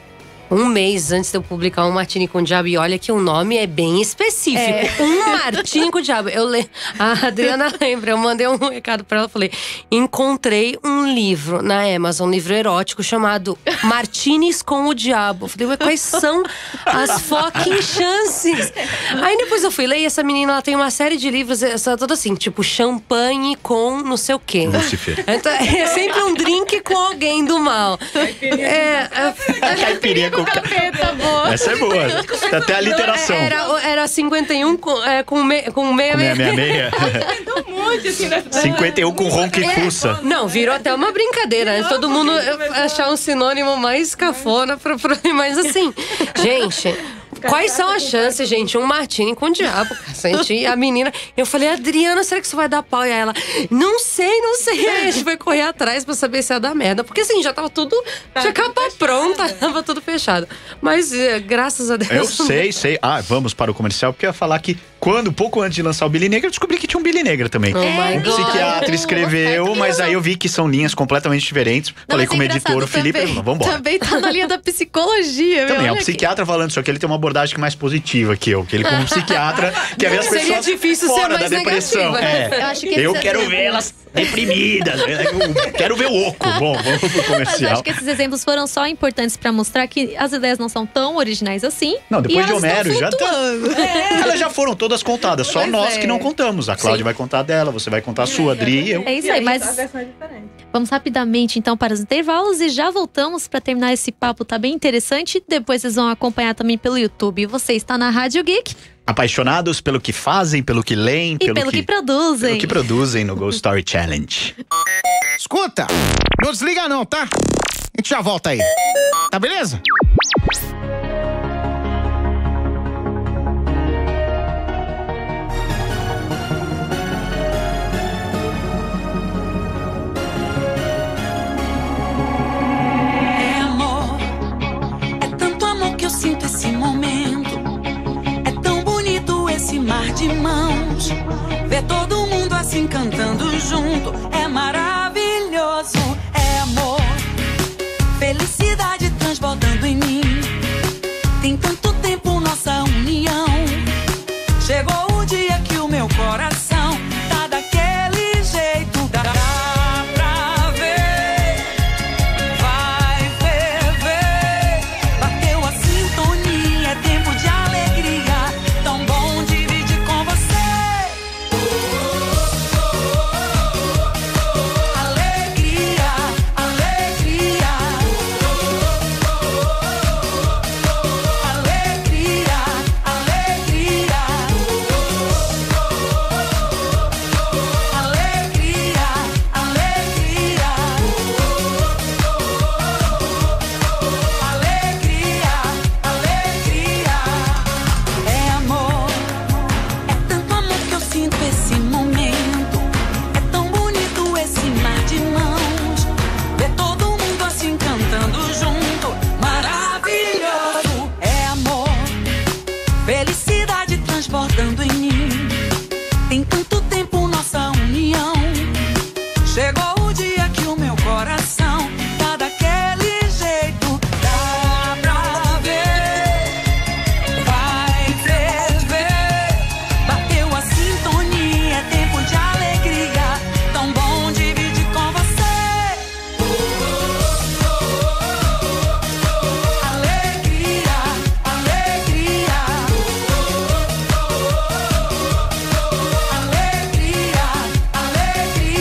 Um mês antes de eu publicar um Martini com o Diabo. E olha que o nome é bem específico. É. Um Martini com o Diabo. Eu le... A Adriana lembra, eu mandei um recado pra ela. Falei, encontrei um livro na Amazon, um livro erótico chamado Martinis com o Diabo. Eu falei, ué, quais são as fucking chances? Aí depois eu fui ler e essa menina, ela tem uma série de livros, toda assim, tipo champanhe com não sei o quê. Lucifer. Então, é sempre um drink com alguém do mal. É, a caipirinha com Capeta, boa. Essa é boa. Até a literação. Era, era cinquenta e um com, é, com, me, com meia, meia, meia, meia. Um monte, assim, né? cinquenta e um com ronca e fuça. Não, virou até uma brincadeira, né? Todo mundo achar um sinônimo mais cafona pra, pra, mas assim, gente, quais são as chances, gente? Um Martini com o Diabo, cacete. E a menina, eu falei, Adriana, será que isso vai dar pau? E aí ela, não sei, não sei. Aí a gente foi correr atrás pra saber se ia dar merda. Porque assim, já tava tudo, já capa pronta, tava tudo fechado. Mas graças a Deus. Eu sei, sei. Ah, vamos para o comercial, porque eu ia falar que quando, pouco antes de lançar o Billy Negra, eu descobri que tinha um Billy Negra também. Oh my um God. psiquiatra escreveu, mas aí eu vi que são linhas completamente diferentes. Não, Falei mas com o é editor, o Felipe, também, vamos embora. Também tá na linha da psicologia. Também, é um olha psiquiatra falando, só que ele tem uma abordagem mais positiva que eu. Que ele, como psiquiatra, quer ver as Seria pessoas difícil ser fora da mais depressão. negativa. É. Eu acho que Eu esses quero exemplos- ver elas deprimidas. Eu quero ver o oco. Bom, vamos pro Mas eu comercial. acho que esses exemplos foram só importantes pra mostrar que as ideias não são tão originais assim. Não, depois e de elas Homero, estão já tá. flutuando. Elas já foram todas contadas, só Pois nós é. que não contamos. A Cláudia Sim. vai contar dela, você vai contar a sua, Adri e eu. É isso aí, mas A versão é diferente. vamos rapidamente então para os intervalos e já voltamos para terminar esse papo, tá bem interessante. Depois vocês vão acompanhar também pelo YouTube. Você está na Rádio Geek Apaixonados pelo que fazem, pelo que leem, e pelo, que, produzem. pelo que produzem no Ghost Story Challenge. Escuta, não desliga não, tá? A gente já volta aí. Tá beleza? É amor, é tanto amor que eu sinto esse momento. É tão bonito esse mar de mãos. Ver todo mundo assim cantando junto é maravilhoso. É amor, felicidade transbordando em mim. Tem tanto tempo nossa união. Chegou o dia que o meu coração tá daquele jeito. Dá pra ver, vai ferver. Bateu a sintonia, é tempo de alegria. Tão bom dividir com você. Alegria, alegria. Alegria, alegria. Alegria, alegria. Alegria, alegria. É amor, é tanto amor que eu sinto esse momento. É tão bonito esse mar de mãos. Ver todo mundo assim cantando junto, maravilhoso. É amor, felicidade transbordando em mim. Tem tanto tempo nossa união. Chegou o dia que o meu coração tá daquele jeito. Dá pra ver, vai ferver. Bateu a sintonia, é tempo de alegria. Tão bom dividir com você. Alegria, alegria. Alegria, alegria.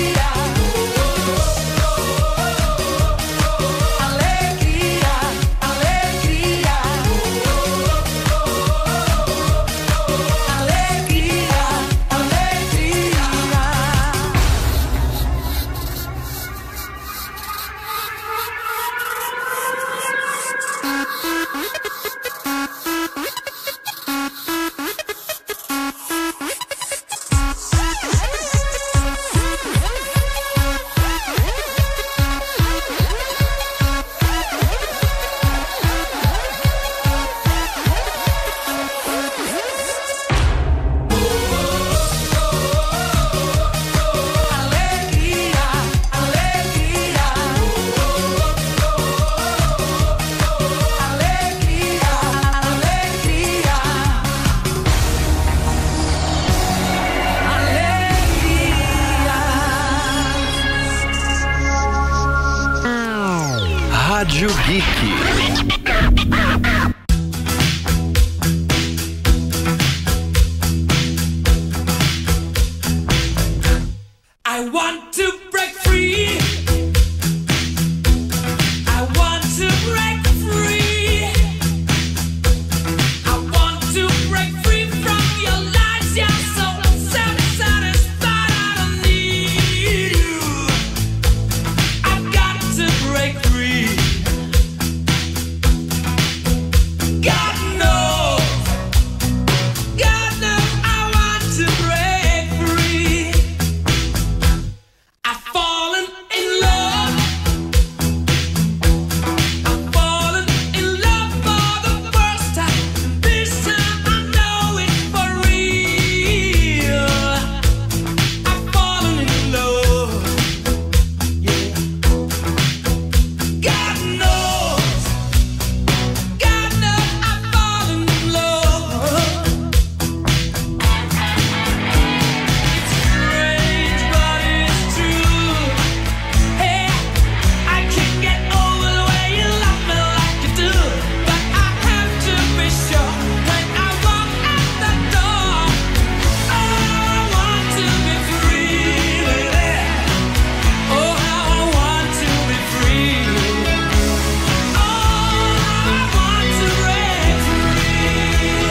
Rádio Geek. I want to break free. I want to break free. I want to break free from your lies. You're so self-satisfied. I don't need you. I've got to break free. God knows. God knows I want to break free. I've fallen in love. I've fallen in love for the first time. This time I know it's for real. I've fallen in love. Yeah. God knows. God knows I've fallen in love. It's strange, but it's true. Hey, I can't get over the way you love me like you do. But I have to be sure when I walk out the door. Oh, I want to be free, baby. Oh, how I want to be free. Oh, I want to break free.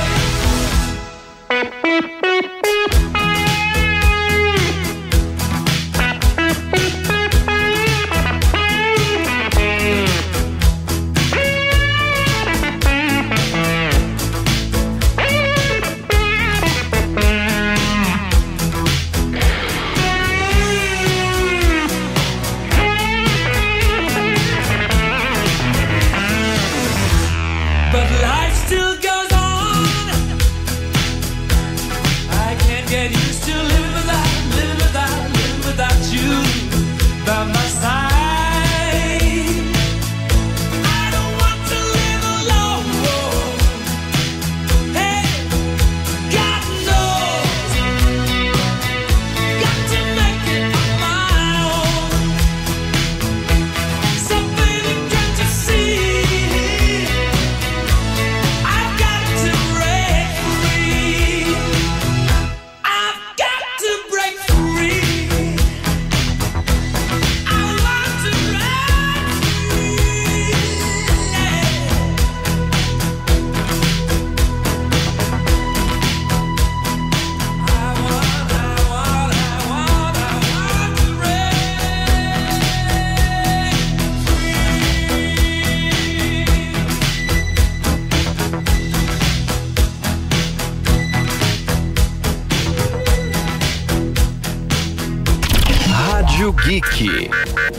But life still goes on. I can't get used to living without, living without, living without you by my side. I don't want to live alone. Hey, God knows. Got to make it on my own. So baby, can't you see? I've got to break free. I've got to break free. I want to break free. I want, I want, I want, I want to break Rádio Geek.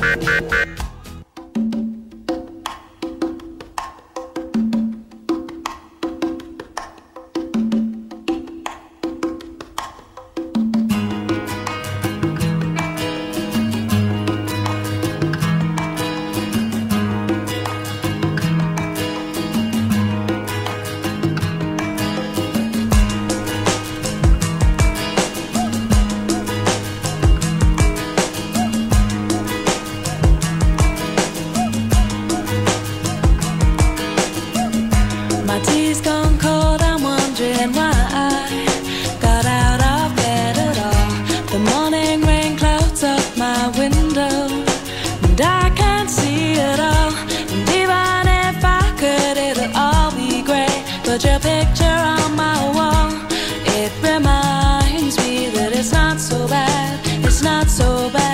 My tea's gone cold, I'm wondering why I got out of bed at all. The morning rain clouds up my window, and I can't see it all. And even if I could, it'll all be great. But your picture on my wall, it reminds me that it's not so bad, it's not so bad.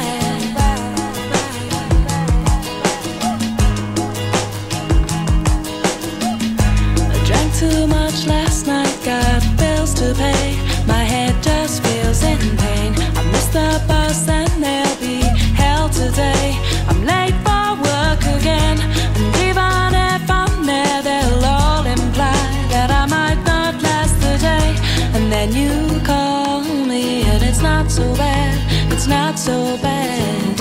Drank too much last night, got bills to pay. My head just feels in pain. I missed the bus and there'll be hell today. I'm late for work again, and even if I'm there, they'll all imply that I might not last the day. And then you call me, and it's not so bad, it's not so bad.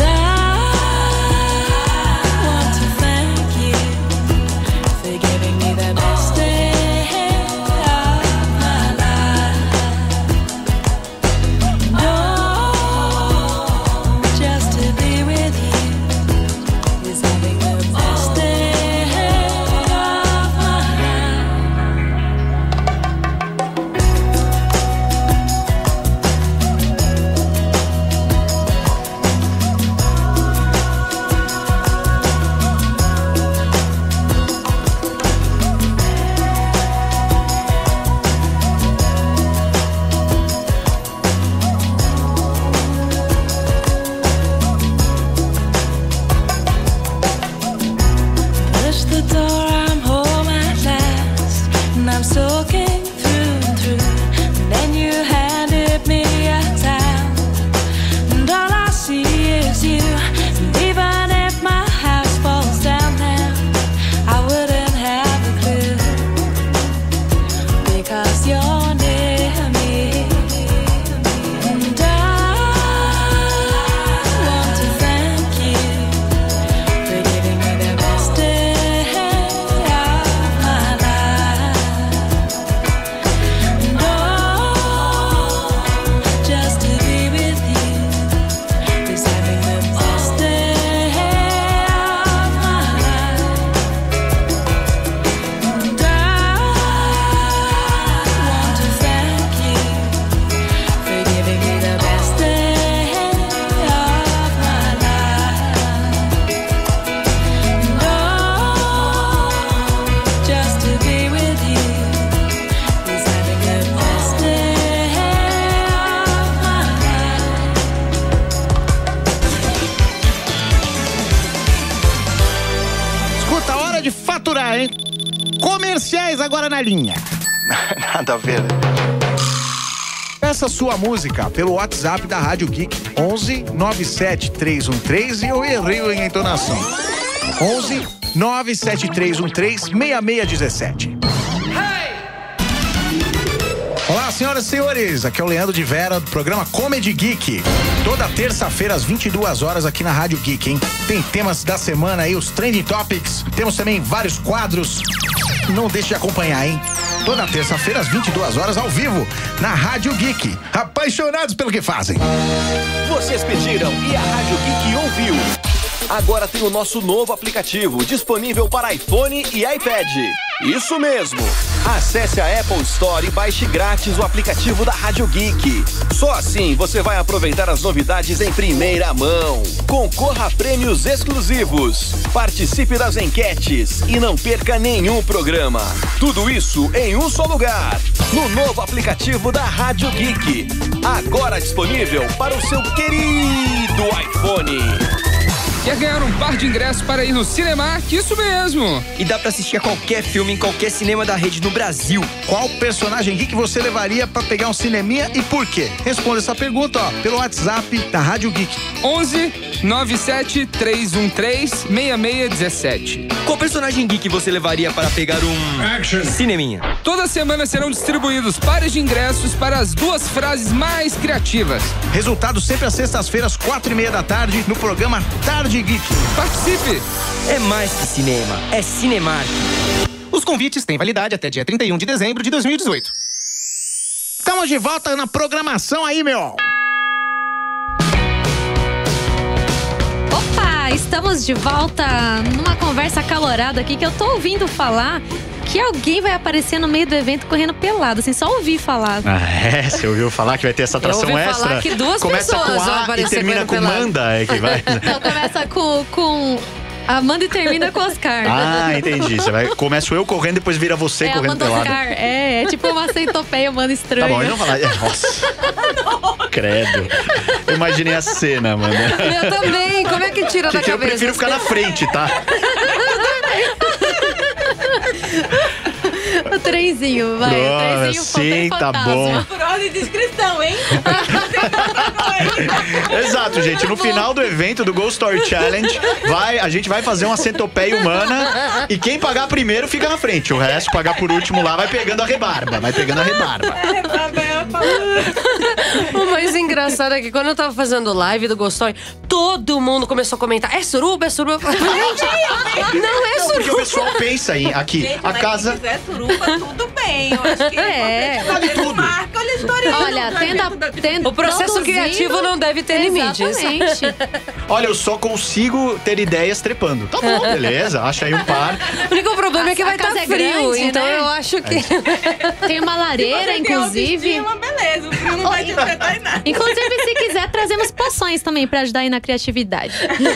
I want to thank you for giving me the best day of my life. Oh, just to be with you is having the best day aturar, hein? Comerciais agora na linha. Nada a ver. Peça sua música pelo WhatsApp da Rádio Geek onze nove sete três um três e eu errei em entonação. onze nove sete três um três seis seis um sete. Olá, senhoras e senhores, aqui é o Leandro de Vera do programa Comedy Geek. Toda terça-feira às vinte e duas horas aqui na Rádio Geek, hein? Tem temas da semana aí, os Trending Topics. Temos também vários quadros. Não deixe de acompanhar, hein? Toda terça-feira às vinte e duas horas ao vivo na Rádio Geek. Apaixonados pelo que fazem. Vocês pediram e a Rádio Geek ouviu. Agora tem o nosso novo aplicativo disponível para iPhone e iPad. Isso mesmo! Acesse a Apple Store e baixe grátis o aplicativo da Rádio Geek. Só assim você vai aproveitar as novidades em primeira mão. Concorra a prêmios exclusivos. Participe das enquetes e não perca nenhum programa. Tudo isso em um só lugar. No novo aplicativo da Rádio Geek. Agora disponível para o seu querido iPhone. Quer ganhar um par de ingressos para ir no Cinemark? Isso mesmo! E dá pra assistir a qualquer filme em qualquer cinema da rede no Brasil. Qual personagem geek você levaria pra pegar um cineminha e por quê? Responda essa pergunta, ó, pelo WhatsApp da Rádio Geek. onze nove sete três um três seis seis um sete. Qual personagem geek você levaria para pegar um Action. cineminha? Toda semana serão distribuídos pares de ingressos para as duas frases mais criativas. Resultado sempre às sextas-feiras, quatro e meia da tarde, no programa Tarde Geek. Participe! É mais que cinema, é Cinemark. Os convites têm validade até dia trinta e um de dezembro de dois mil e dezoito. Estamos de volta na programação aí, meu. Opa, estamos de volta numa conversa acalorada aqui que eu tô ouvindo falar que alguém vai aparecer no meio do evento correndo pelado, assim, só ouvi falar. Ah, é? Você ouviu falar que vai ter essa atração eu ouvi extra? Falar que duas começa pessoas com vão A aparecer e termina com pelado. Manda, é que vai. Não, começa com, com Amanda e termina com Oscar. Ah, entendi. Você vai, começo eu correndo, depois vira você é, correndo Amanda pelado. Oscar, é, é tipo uma centopeia humana estranha. Tá bom, eu não vou falar. É, nossa. Credo. Eu imaginei a cena, mano. Eu também. Como é que tira que da que cabeça? Eu prefiro ficar na frente, tá? O trenzinho, vai. Pronto, o trenzinho sim, tá bom. Por ordem de inscrição, hein? Exato, gente. No final do evento do Ghost Story Challenge, vai, a gente vai fazer uma centopeia humana e quem pagar primeiro fica na frente. O resto, pagar por último lá, vai pegando a rebarba. Vai pegando a rebarba. O mais engraçado é que quando eu tava fazendo live do Ghost Story, todo mundo começou a comentar: é suruba, é suruba. Gente, não é Não, porque o suruba. pessoal pensa em aqui, Gente, a mas casa. se quiser suruba, tudo bem. Eu acho que É. vale tudo. Marca, olha a história. Olha, tenda, tenda, O processo produzindo- criativo não deve ter limites. Exatamente. Olha, eu só consigo ter ideias trepando. Tá bom, beleza. Acha aí um par. O único problema A- é que a vai estar casa é frio, grande, então né? eu acho que… Tem uma lareira, inclusive. É uma beleza, o frio não vai te afetar em nada. Inclusive, se quiser, trazemos poções também pra ajudar aí na criatividade.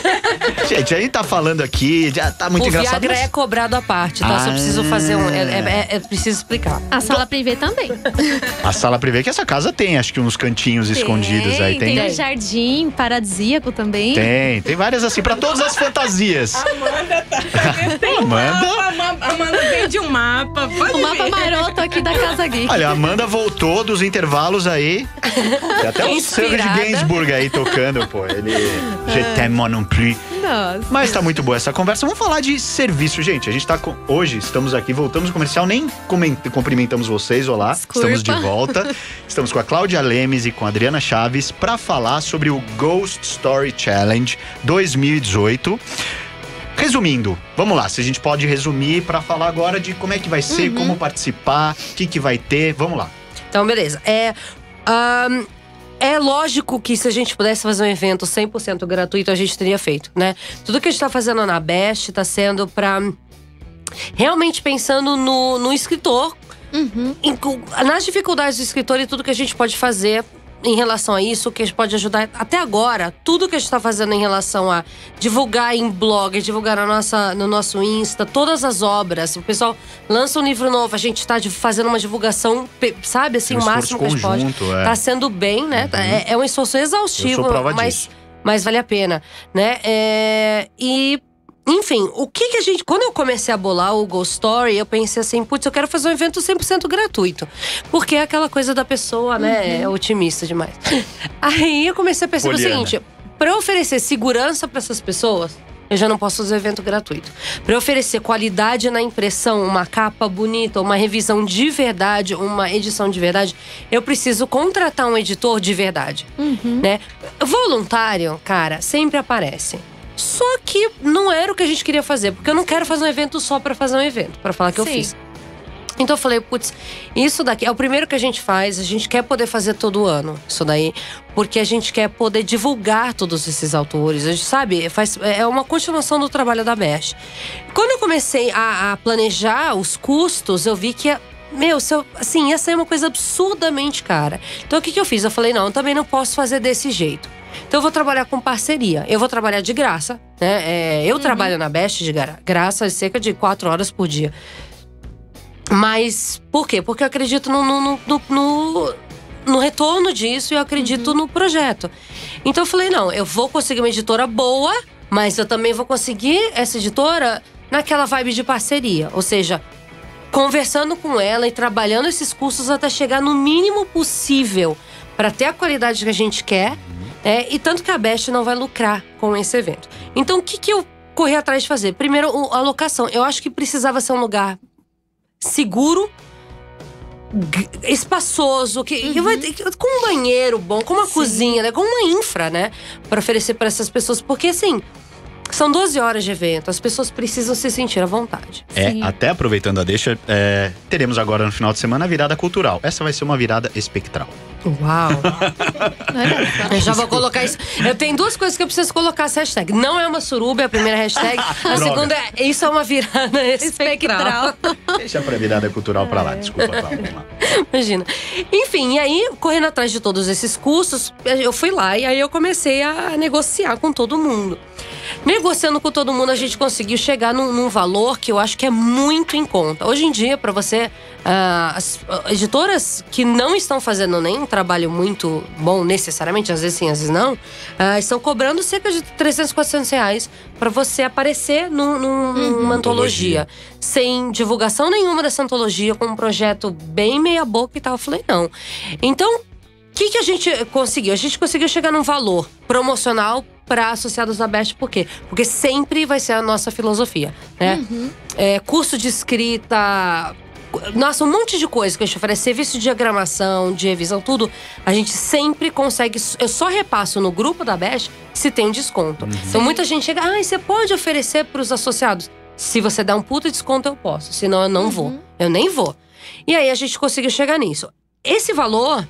Gente, a gente tá falando aqui, já tá muito o engraçado. Viagra mas- é cobrado à parte, tá? Ah. Só preciso fazer um… É, é, é preciso explicar. A sala privê também. A sala privê que essa casa tem, acho que uns cantinhos escondidos aí. Tem, Tem um jardim paradisíaco também. tem, tem várias assim, pra todas as fantasias. Amanda tá. Tem um Amanda? mapa, a Amanda vende um mapa. Pode O mapa ver. maroto aqui da Casa Geek. Olha, a Amanda voltou dos intervalos aí. Tem até o Serge Inspirada. Gainsbourg aí tocando, pô. Ele. Je t'aime moi non plus. Nossa. Mas tá muito boa essa conversa. Vamos falar de serviço, gente. A gente tá com… Hoje estamos aqui, voltamos no comercial, nem coment... cumprimentamos vocês. Olá, Desculpa. estamos de volta. Estamos com a Cláudia Lemes e com a Adriana Chaves para falar sobre o Ghost Story Challenge dois mil e dezoito. Resumindo, vamos lá, se a gente pode resumir para falar agora de como é que vai ser, Uhum. como participar, o que que vai ter, vamos lá. Então, beleza. É, ahn, é lógico que se a gente pudesse fazer um evento cem por cento gratuito, a gente teria feito, né? Tudo que a gente tá fazendo na Best tá sendo pra… Realmente pensando no, no escritor, Uhum. em- nas dificuldades do escritor e tudo que a gente pode fazer em relação a isso, que a gente pode ajudar. Até agora, tudo que a gente tá fazendo em relação a divulgar em blog, divulgar na nossa, no nosso Insta, todas as obras. O pessoal lança um livro novo, a gente tá de- fazendo uma divulgação, pe- sabe, assim, Um o máximo que a gente esforço pode. conjunto, é. Tá sendo bem, né? É, é um esforço exaustivo, Eu sou prova mas, disso. mas vale a pena, né? É, e… enfim, o que que a gente… Quando eu comecei a bolar o Ghost Story, eu pensei assim, putz, eu quero fazer um evento cem por cento gratuito. Porque é aquela coisa da pessoa, né, Uhum. otimista demais. Aí eu comecei a perceber Poliana. o seguinte, pra eu oferecer segurança pra essas pessoas, eu já não posso fazer evento gratuito. Pra eu oferecer qualidade na impressão, uma capa bonita, uma revisão de verdade, uma edição de verdade, eu preciso contratar um editor de verdade, Uhum. né? Voluntário, cara, sempre aparece. Só que não era o que a gente queria fazer, porque eu não quero fazer um evento só pra fazer um evento, pra falar que eu Sim. fiz. Então eu falei, putz, isso daqui é o primeiro que a gente faz, a gente quer poder fazer todo ano isso daí, porque a gente quer poder divulgar todos esses autores, a gente sabe, faz, é uma continuação do trabalho da Best. Quando eu comecei a, a planejar os custos, eu vi que, ia- meu, se eu, assim, ia sair uma coisa absurdamente cara. Então o que, que eu fiz? Eu falei, não, eu também não posso fazer desse jeito. Então eu vou trabalhar com parceria, eu vou trabalhar de graça, né? É, eu trabalho na Best de gra- graça cerca de quatro horas por dia. Mas por quê? Porque eu acredito no, no, no, no, no, no retorno disso e eu acredito no projeto. Então eu falei, não, eu vou conseguir uma editora boa, mas eu também vou conseguir essa editora naquela vibe de parceria. Ou seja, conversando com ela e trabalhando esses cursos até chegar no mínimo possível para ter a qualidade que a gente quer. É, e tanto que a Best não vai lucrar com esse evento. Então o que, que eu corri atrás de fazer? Primeiro, o- a locação. Eu acho que precisava ser um lugar seguro, g- espaçoso, que, que vai ter- que- com um banheiro bom, com uma cozinha, né, com uma infra, né, para oferecer para essas pessoas, porque assim, são doze horas de evento, as pessoas precisam se sentir à vontade. É, até aproveitando a deixa, é, teremos agora no final de semana a virada cultural. Essa vai ser uma virada espectral. Uau! Eu já vou colocar isso. Eu tenho duas coisas que eu preciso colocar essa hashtag. Não é uma suruba, é a primeira hashtag. A Droga. segunda é, isso é uma virada espectral. Deixa pra virada cultural pra lá, desculpa, Cláudia. vamos lá. Imagina. Enfim, e aí, correndo atrás de todos esses custos, eu fui lá e aí eu comecei a negociar com todo mundo. Negociando com todo mundo, a gente conseguiu chegar num, num valor que eu acho que é muito em conta. Hoje em dia, para você, ah, as ah, editoras que não estão fazendo nem um trabalho muito bom necessariamente, às vezes sim, às vezes não, ah, estão cobrando cerca de trezentos, quatrocentos reais para você aparecer num, num- numa antologia. Sem divulgação nenhuma dessa antologia, com um projeto bem meia boca e tal. Eu falei, não. Então, o que, que a gente conseguiu? A gente conseguiu chegar num valor promocional para associados da Best, por quê? Porque sempre vai ser a nossa filosofia, né? É, curso de escrita, nossa, um monte de coisa que a gente oferece, serviço de diagramação, de revisão, tudo, a gente sempre consegue. Eu só repasso no grupo da Best se tem um desconto. Então muita gente chega, ah, você pode oferecer para os associados? Se você dá um puta desconto, eu posso, senão eu não vou. Eu nem vou. E aí a gente conseguiu chegar nisso. Esse valor.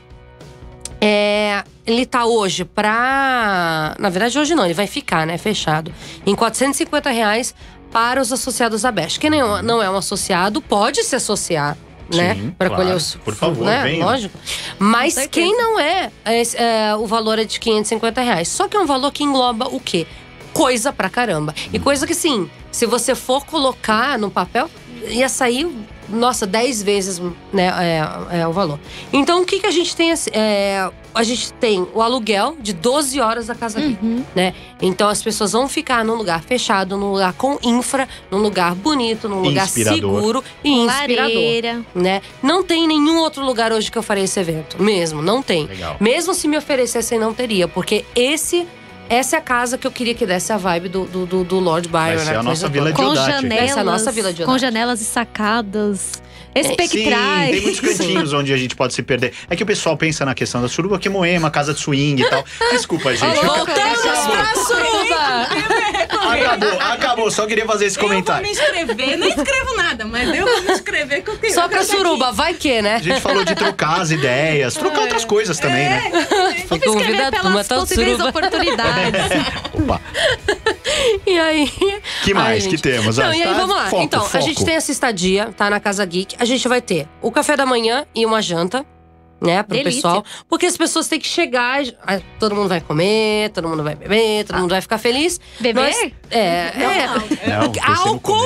É, ele tá hoje pra… Na verdade, hoje não, ele vai ficar, né? Fechado. Em quatrocentos e cinquenta reais para os associados da Best. Quem não, não é um associado pode se associar, né? Sim, Para claro. colher os… Por favor, né? venham. Lógico. Mas quem não é, é, é, o valor é de quinhentos e cinquenta reais. Só que é um valor que engloba o quê? Coisa pra caramba. E coisa que, sim, se você for colocar no papel, ia sair… Nossa, dez vezes, né, é, é o valor. Então, o que, que a gente tem? É, a gente tem o aluguel de doze horas da Casa Geek, né? Então, as pessoas vão ficar num lugar fechado, num lugar com infra, num lugar bonito, num lugar Inspirador. seguro e inspirador. Lareira. Né? Não tem nenhum outro lugar hoje que eu farei esse evento. Mesmo, não tem. Legal. Mesmo se me oferecessem, não teria. Porque esse… Essa é a casa que eu queria que desse a vibe do, do, do, do Lord Byron. Vai ser né? a nossa Coisa Vila toda. de Com Odate. janelas, Essa é a nossa Vila de com Odate. janelas e sacadas. É, Espectrais. Sim, tem muitos cantinhos onde a gente pode se perder. É que o pessoal pensa na questão da suruba, que Moema, casa de swing e tal. Desculpa, gente. Voltamos pra suruba! Acabou, acabou. Só queria fazer esse Eu vou comentário. me inscrever, não escrevo nada, mas eu vou me inscrever que eu tenho. Só pra suruba, vai que, né? A gente falou de trocar as ideias, trocar outras coisas também, né? Foi convidada a turma, Pelas tá possíveis suruba. oportunidades. Opa. E aí… Que mais Ai, que gente. temos? Não, Ah, e aí, tá? vamos lá. Foco, então, a foco. gente tem essa estadia, tá? Na Casa Geek. A gente vai ter o café da manhã e uma janta, né? Pro Delícia. pessoal. Porque as pessoas têm que chegar… ah, Todo mundo vai comer, todo mundo vai beber, todo mundo vai ficar feliz. Beber? Nós- é, é. Não, pensei no Álcool,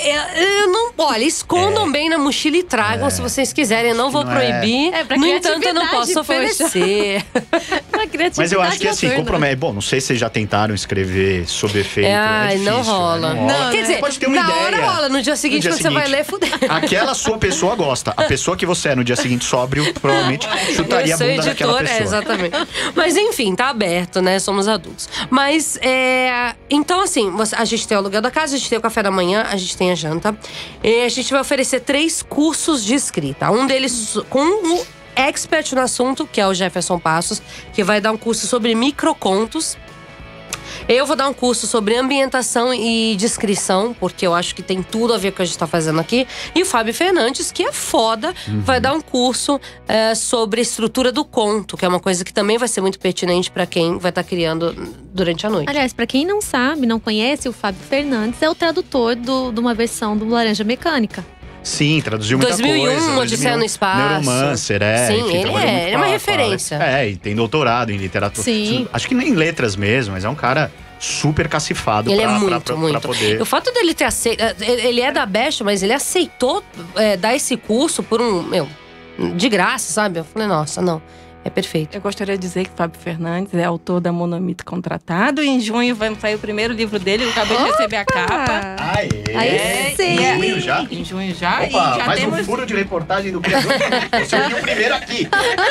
Eu, eu não. Olha, escondam é. bem na mochila e tragam é. se vocês quiserem. Eu não vou não proibir. É. É, no entanto, eu não posso oferecer. Pra criatividade. Mas eu acho que assim, noturna. compromete. Bom, não sei se vocês já tentaram escrever sob efeito. É, ai, é difícil, não rola. Né? Não rola. Não, Quer dizer, pode ter uma na ideia. hora rola. No dia seguinte, no dia quando seguinte, você vai ler, fudeu. Aquela sua pessoa gosta. A pessoa que você é no dia seguinte sóbrio, provavelmente chutaria a bunda editor, daquela pessoa. É, exatamente. Mas enfim, tá aberto, né? Somos adultos. Mas, é... Então, assim, a gente tem o aluguel da casa, a gente tem o café da manhã, a gente tem a janta. E a gente vai oferecer três cursos de escrita. Um deles com um expert no assunto, que é o Jefferson Passos, que vai dar um curso sobre microcontos. Eu vou dar um curso sobre ambientação e descrição, porque eu acho que tem tudo a ver com o que a gente tá fazendo aqui. E o Fábio Fernandes, que é foda, uhum. vai dar um curso é, sobre a estrutura do conto, que é uma coisa que também vai ser muito pertinente para quem vai estar tá criando durante a noite. Aliás, para quem não sabe, não conhece, o Fábio Fernandes é o tradutor do, de uma versão do Laranja Mecânica. Sim, traduziu muita dois mil e um, coisa. Odisseia no Espaço. Neuromancer, é. Sim, enfim, ele é, ele é uma referência. É, e tem doutorado em literatura. Sim. Acho que nem em letras mesmo, mas é um cara super cacifado ele pra, é muito, pra, pra, muito. pra poder… O fato dele ter aceito… Ele é da Best, mas ele aceitou é, dar esse curso por um… Meu, de graça, sabe? Eu falei, nossa, não. É perfeito. Eu gostaria de dizer que Fábio Fernandes é autor da Monomito Contratado. E em junho vai sair o primeiro livro dele. Eu acabei de receber a capa. Aê! Aê sim! Em junho já? Em junho já. Opa, e já mais temos… um furo de reportagem do criador. Você viu o primeiro aqui.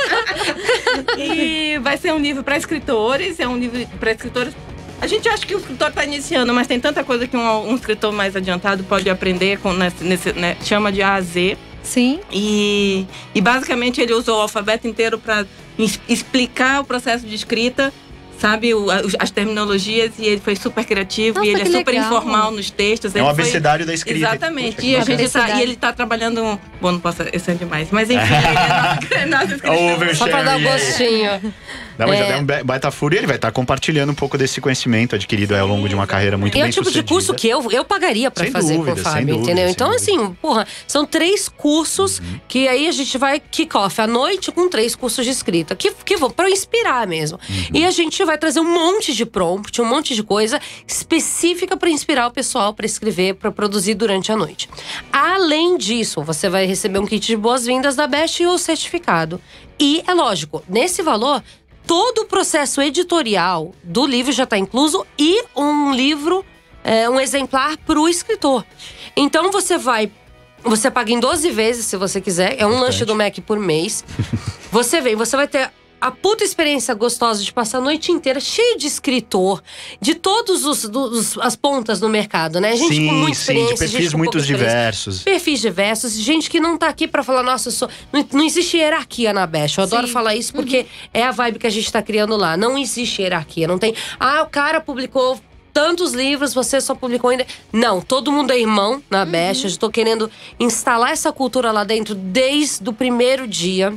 E vai ser um livro para escritores. É um livro para escritores… A gente acha que o escritor está iniciando, mas tem tanta coisa que um, um escritor mais adiantado pode aprender com, nesse, nesse, né, chama de A a Z. Sim. E, e basicamente ele usou o alfabeto inteiro para explicar o processo de escrita, sabe, o, as terminologias, e ele foi super criativo. Nossa, e ele é super legal. informal nos textos. É um ele abecedário foi, da escrita. Exatamente. E, a gente tá, e ele está trabalhando um… Bom, não posso… Esse é demais. Mas enfim, ele é nosso escritor. Só para dar um gostinho. Não, mas é. já deu um baita furo e ele vai estar compartilhando um pouco desse conhecimento adquirido ao longo de uma carreira muito bem sucedida. É o tipo de curso que eu, eu pagaria pra sem fazer dúvida, com o Fábio, dúvida, entendeu? Então, dúvida. assim, porra, são três cursos uhum. que aí a gente vai kick off à noite com três cursos de escrita, que, que vão pra inspirar mesmo. Uhum. E a gente vai trazer um monte de prompt, um monte de coisa específica pra inspirar o pessoal pra escrever, pra produzir durante a noite. Além disso, você vai receber um kit de boas-vindas da Best e o certificado. E, é lógico, nesse valor… Todo o processo editorial do livro já está incluso e um livro, é, um exemplar para o escritor. Então você vai, você paga em doze vezes se você quiser, é um Importante. lanche do Mac por mês. Você vem, você vai ter a puta experiência gostosa de passar a noite inteira cheio de escritor, de todos os, os as pontas no mercado, né? Gente sim, com muita experiência, sim, de perfis gente com muito diversos. Perfis diversos, gente que não tá aqui pra falar, nossa, eu sou… Não, não existe hierarquia na Best. Eu adoro sim. falar isso porque uhum. é a vibe que a gente tá criando lá. Não existe hierarquia, não tem… Ah, o cara publicou tantos livros, você só publicou ainda… Não, todo mundo é irmão na Best. Uhum. Eu tô querendo instalar essa cultura lá dentro desde o primeiro dia.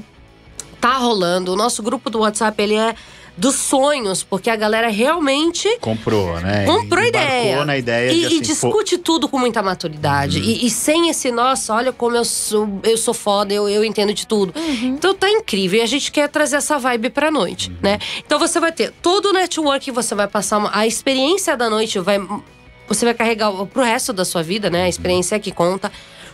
Tá rolando. O nosso grupo do WhatsApp, ele é dos sonhos, porque a galera realmente… Comprou, né? Comprou a ideia. na ideia e, de, assim, e discute pô... tudo com muita maturidade. Uhum. E, e sem esse, nossa, olha como eu sou, eu sou foda, eu, eu entendo de tudo. Uhum. Então tá incrível. E a gente quer trazer essa vibe pra noite, uhum. né? Então você vai ter todo o network, você vai passar uma, a experiência da noite, vai, você vai carregar pro resto da sua vida, né? A experiência é que conta.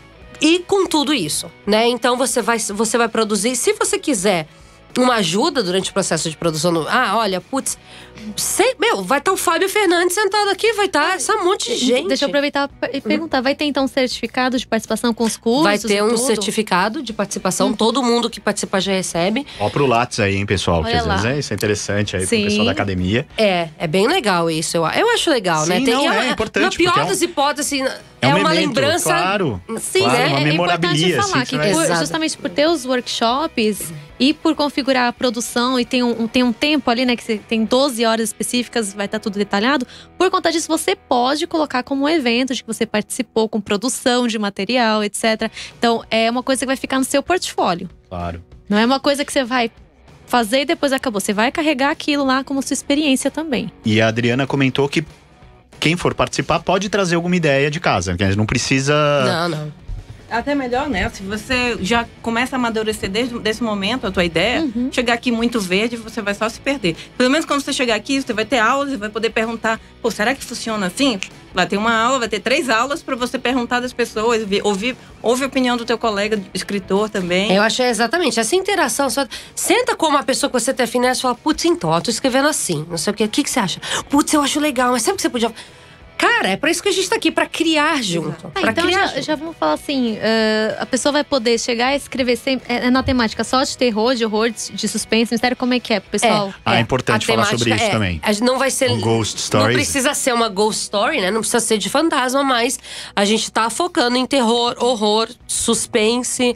E com tudo isso, né? Então você vai, você vai produzir. Se você quiser uma ajuda durante o processo de produção, no, ah, olha, putz, sei, meu, vai estar o Fábio Fernandes sentado aqui, vai estar essa monte de gente. Deixa eu aproveitar e perguntar, vai ter então um certificado de participação com os cursos? Vai ter um tudo? certificado de participação, uhum. todo mundo que participar já recebe. Ó pro Lattes aí, hein, pessoal, porque olha às lá. vezes é, isso é interessante aí Sim. pro pessoal da academia. É, é bem legal isso, eu, eu acho legal, Sim, né? Tem, não, é, é importante. Na pior é um, das hipóteses, é, é um uma memento, lembrança… Claro, Sim, claro, é, uma é importante falar assim, que vai... por, justamente por ter os workshops e por configurar a produção e tem um, tem um tempo ali, né, que você tem doze horas específicas, vai estar tudo detalhado. Por conta disso, você pode colocar como um evento de que você participou com produção de material, etcétera. Então, é uma coisa que vai ficar no seu portfólio. Claro. Não é uma coisa que você vai fazer e depois acabou. Você vai carregar aquilo lá como sua experiência também. E a Adriana comentou que quem for participar pode trazer alguma ideia de casa, que a gente não precisa… Não, não. Até melhor, né? Se você já começa a amadurecer desde esse momento a tua ideia, uhum. chegar aqui muito verde, você vai só se perder. Pelo menos quando você chegar aqui, você vai ter aulas e vai poder perguntar, pô, será que funciona assim? Vai ter uma aula, vai ter três aulas para você perguntar das pessoas, ouvir, ouvir a opinião do teu colega escritor também. Eu acho exatamente essa interação. Só, senta com uma pessoa que você tem afinidade e fala, putz, então, eu tô escrevendo assim, não sei o quê. O que, que você acha? Putz, eu acho legal, mas sabe o que você podia... Cara, é pra isso que a gente tá aqui, pra criar junto. Ah, pra então criar já, junto. já vamos falar assim, uh, a pessoa vai poder chegar e escrever sem, é, é na temática só de terror, de horror, de, de suspense, mistério, como é que é pro pessoal? Ah, é importante falar sobre isso é, também. A gente não vai ser… Um ghost stories. Não precisa ser uma ghost story, né? Não precisa ser de fantasma, mas a gente tá focando em terror, horror, suspense…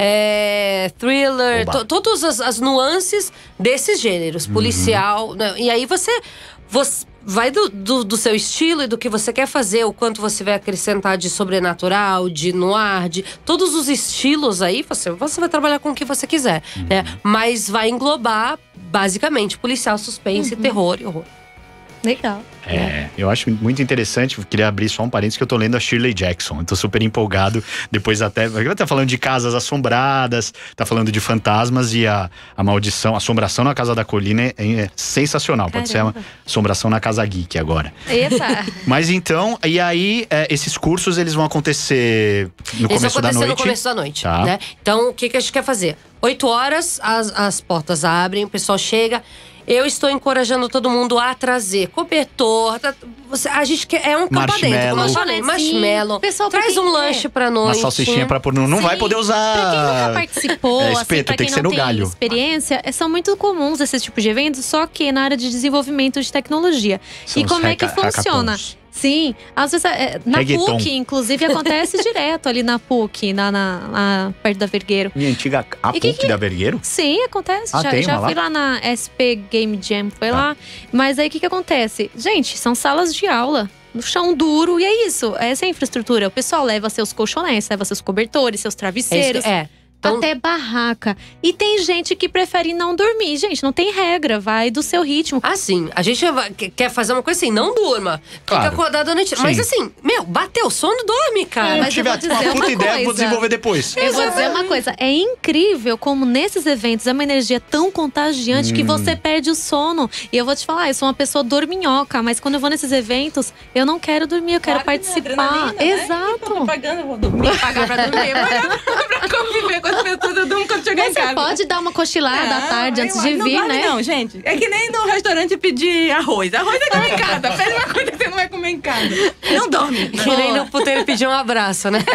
É, thriller, to, todas as, as nuances desses gêneros, policial. Né? E aí você, você vai do, do, do seu estilo e do que você quer fazer, o quanto você vai acrescentar de sobrenatural, de noir, de todos os estilos aí, você, você vai trabalhar com o que você quiser, uhum. né? Mas vai englobar, basicamente, policial, suspense, uhum. terror e horror. Legal. É, eu acho muito interessante, queria abrir só um parênteses que eu tô lendo a Shirley Jackson, eu tô super empolgado, depois até, tá falando de casas assombradas, tá falando de fantasmas e a, a maldição, a assombração na Casa da Colina é, é sensacional, Caramba. Pode ser uma assombração na Casa Geek agora. Eita. Mas então, e aí, é, esses cursos eles vão acontecer no eles começo da noite? no começo da noite, tá. né? Então, o que, que a gente quer fazer? Oito horas, as, as portas abrem, o pessoal chega… Eu estou encorajando todo mundo a trazer cobertor. Tá, você, a gente quer, é um campo dentro, como eu falei, marshmallow. Pessoal, traz um lanche pra noite. Uma salsichinha pra pôr. Não, não vai poder usar. Pra quem nunca participou, é, assim, espeto, pra tem quem que ser não no tem galho. experiência, são muito comuns esses tipos de eventos, só que na área de desenvolvimento de tecnologia. São e como é que haca- funciona? hackathons. Sim, às vezes é, na Reggaeton. P U C, inclusive, acontece direto ali na P U C, na, na, na, perto da Vergueiro. Minha antiga a E P U C que que- da Vergueiro? Sim, acontece. Ah, já tem já uma fui lá? lá na S P Game Jam, foi Tá. lá. Mas aí o que, que acontece? Gente, são salas de aula. No chão duro, e é isso. Essa é a infraestrutura. O pessoal leva seus colchonetes, leva seus cobertores, seus travesseiros. É, é. Então- Até barraca. E tem gente que prefere não dormir. Gente, não tem regra, vai do seu ritmo. Assim, a gente vai- que- quer fazer uma coisa assim, não durma. Claro. Fica acordado a noite. Sim. Mas assim, meu, bateu o sono, dorme, cara. Se mas eu tiver vou dizer uma uma puta ideia, vou coisa. desenvolver depois. Eu vou dizer uma coisa, é incrível como nesses eventos é uma energia tão contagiante que Hum. você perde o sono. E eu vou te falar, eu sou uma pessoa dorminhoca, mas quando eu vou nesses eventos, eu não quero dormir, eu quero Claro que não, participar. adrenalina, né? Exato. Eu tô pagando, eu vou dormir, pagar pra dormir, pagar pra conviver com as pessoas, eu durmo quando chegar em Mas você casa. pode dar uma cochilada à tarde antes de não vir, dorme né? Não, gente. É que nem no restaurante pedir arroz. Arroz é comer em casa. Pede uma coisa que você não vai comer em casa. Não dorme. Que nem no puteiro pedir um abraço, né?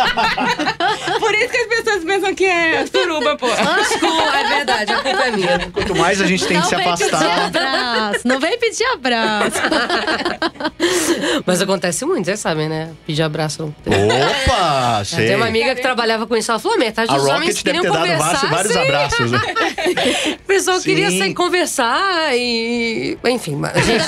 Por isso que as pessoas pensam que é suruba, pô. Desculpa, é verdade, a culpa é minha. Quanto mais a gente tem que se vem pedir afastar. abraço. Não vem pedir abraço. Mas acontece muito, vocês sabem, né? Pedir abraço no puteiro. Opa! Sei. Tem uma amiga que trabalhava com isso, ela falou, metade A dos Rocket homens deve queriam ter dado conversar. vários, vários sim. abraços. Né? O pessoal Sim. queria sair conversar e… Enfim, mas a gente…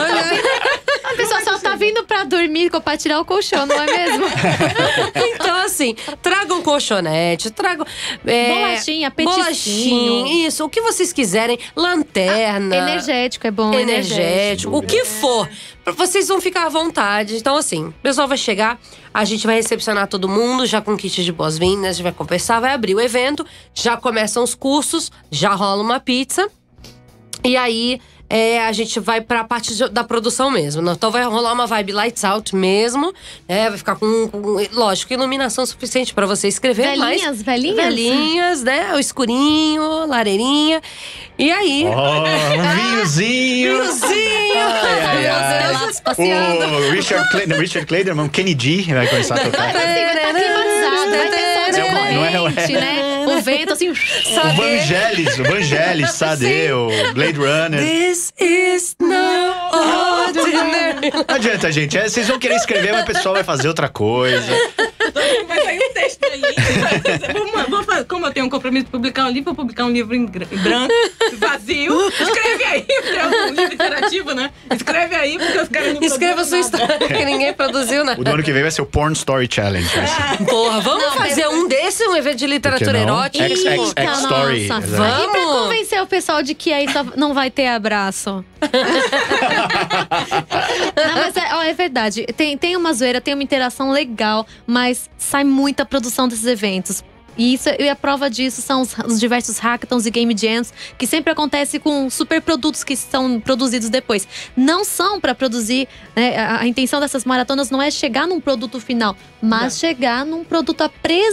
A pessoa só tá vindo pra dormir, pra tirar o colchão, não é mesmo? Então, assim, tragam colchonete, tragam… é, Bolachinha, petisquinho. bolachinha, isso, o que vocês quiserem. Lanterna. Energético é bom, energético, o que for. Vocês vão ficar à vontade. Então, assim, o pessoal vai chegar, a gente vai recepcionar todo mundo, já com kit de boas-vindas, a gente vai conversar, vai abrir o evento, já começam os cursos, já rola uma pizza. E aí… É, a gente vai pra parte de- da produção mesmo. né? Então vai rolar uma vibe lights out mesmo. É, vai ficar com, com, lógico, iluminação suficiente pra você escrever. Velhinhas, mas, velhinhas. Velhinhas, né? O escurinho, lareirinha. E aí… Oh, um vinhozinho. Vinhozinho. Ai, ai, ai. Pelados passeando. O Richard, Cle não, Richard Clayderman, Kennedy vai começar a tocar. Climatizado, vai ter som de Não é, não é. corrente, né? O vento assim… O Vangelis, o Vangelis, Sade, o Blade Runner. This is no ordinary. Não adianta, gente. É, vocês vão querer escrever, mas o pessoal vai fazer outra coisa. Vai sair um texto aí. Vou, vou fazer, como eu tenho um compromisso de publicar um livro, vou publicar um livro em gr- em branco, vazio. Escreve aí, é um livro interativo, né? Escreve aí, porque os caras não Escreva sua produzem nada. história, que ninguém produziu nada. O do ano que vem vai ser o Porn Story Challenge. vai ser. Porra, vamos Não, fazer um desse, um evento de literatura Por que não? erótica. X, X, Eita, X Story. nossa. Vamos. E pra convencer o pessoal de que aí só não vai ter abraço? Não, mas é, ó, é verdade. Tem, tem uma zoeira, tem uma interação legal, mas sai muita produção desses eventos. E, isso, e a prova disso são os, os diversos hackathons e game jams, que sempre acontece com super produtos que são produzidos depois. Não são para produzir, né, a, a intenção dessas maratonas não é chegar num produto final, mas não. chegar num produto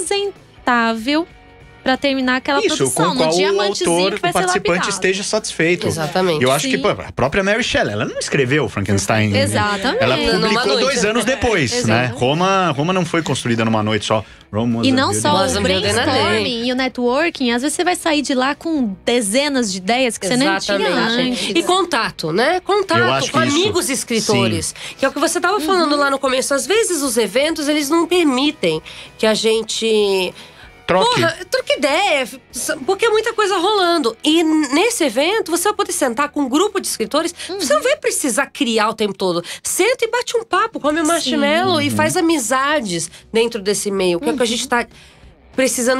apresentável para terminar aquela Isso, produção. com qual no o autor, que vai o participante ser esteja satisfeito. Exatamente. Eu acho Sim. que pô, a própria Mary Shelley, ela não escreveu Frankenstein. Exatamente. Ela publicou noite, dois né? anos depois, Exato. né? Roma, Roma não foi construída numa noite só. Rome was E a não building. só Was o a building brainstorming e o networking, às vezes você vai sair de lá com dezenas de ideias que você nem tinha antes. E contato, né? Eu Contato acho com que isso- amigos escritores. Que é o que você estava falando Uhum. lá no começo. Às vezes os eventos, eles não permitem que a gente... Troque. Porra, troca ideia, porque é muita coisa rolando. E nesse evento, você vai poder sentar com um grupo de escritores. Uhum. Você não vai precisar criar o tempo todo. Senta e bate um papo, come um marshmallow Uhum. e faz amizades dentro desse meio. Que é o que a gente tá precisando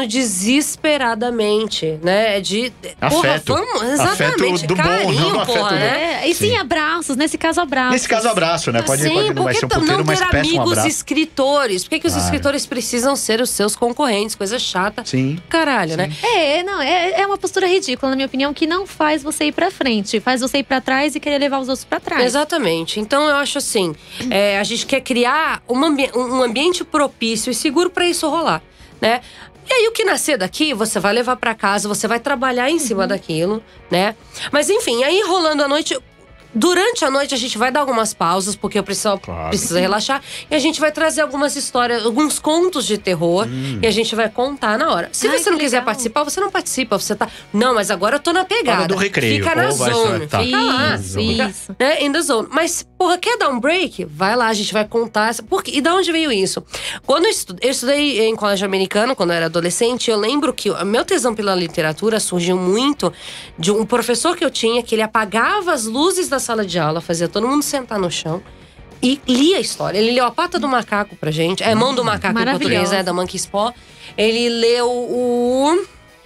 desesperadamente, né? De Afeto. Porra, vamos, exatamente. Afeto do bom, Carinho, não do afeto porra, do- né? É, e sim, abraços. Nesse caso, abraços. Nesse caso, abraço, né? Pode, Sim, pode não vai porque ser um t- puteiro, não mas ter peça um amigos abraço. escritores. Por que, que os Claro. escritores precisam ser os seus concorrentes? Coisa chata. Sim. Caralho, né? É, não, é, é uma postura ridícula, na minha opinião, que não faz você ir pra frente. Faz você ir pra trás e querer levar os outros pra trás. Exatamente. Então eu acho assim, é, a gente quer criar um, ambi- um ambiente propício e seguro pra isso rolar, né? E aí o que nascer daqui, você vai levar pra casa, você vai trabalhar em cima daquilo, né? Mas enfim, aí rolando a noite, durante a noite a gente vai dar algumas pausas, porque o pessoal Claro. precisa relaxar. E a gente vai trazer algumas histórias, alguns contos de terror. Hum. E a gente vai contar na hora. Se Ai, você não que quiser legal. participar, você não participa. Você tá, não, mas agora eu tô na pegada. Hora do recreio, Fica na ou vai- zone, tá. fica lá. Isso, Fica, isso. né, in the zone. Mas, porra, quer dar um break? Vai lá, a gente vai contar. Porque, e de onde veio isso? Quando eu estudei, eu estudei em colégio americano, quando eu era adolescente, eu lembro que o meu tesão pela literatura surgiu muito de um professor que eu tinha, que ele apagava as luzes da sala de aula, fazia todo mundo sentar no chão e lia a história. Ele leu A Pata do Macaco pra gente. É Mão do Macaco em português, Maravilhosa. né? Da Monkey's Paw. Ele leu o...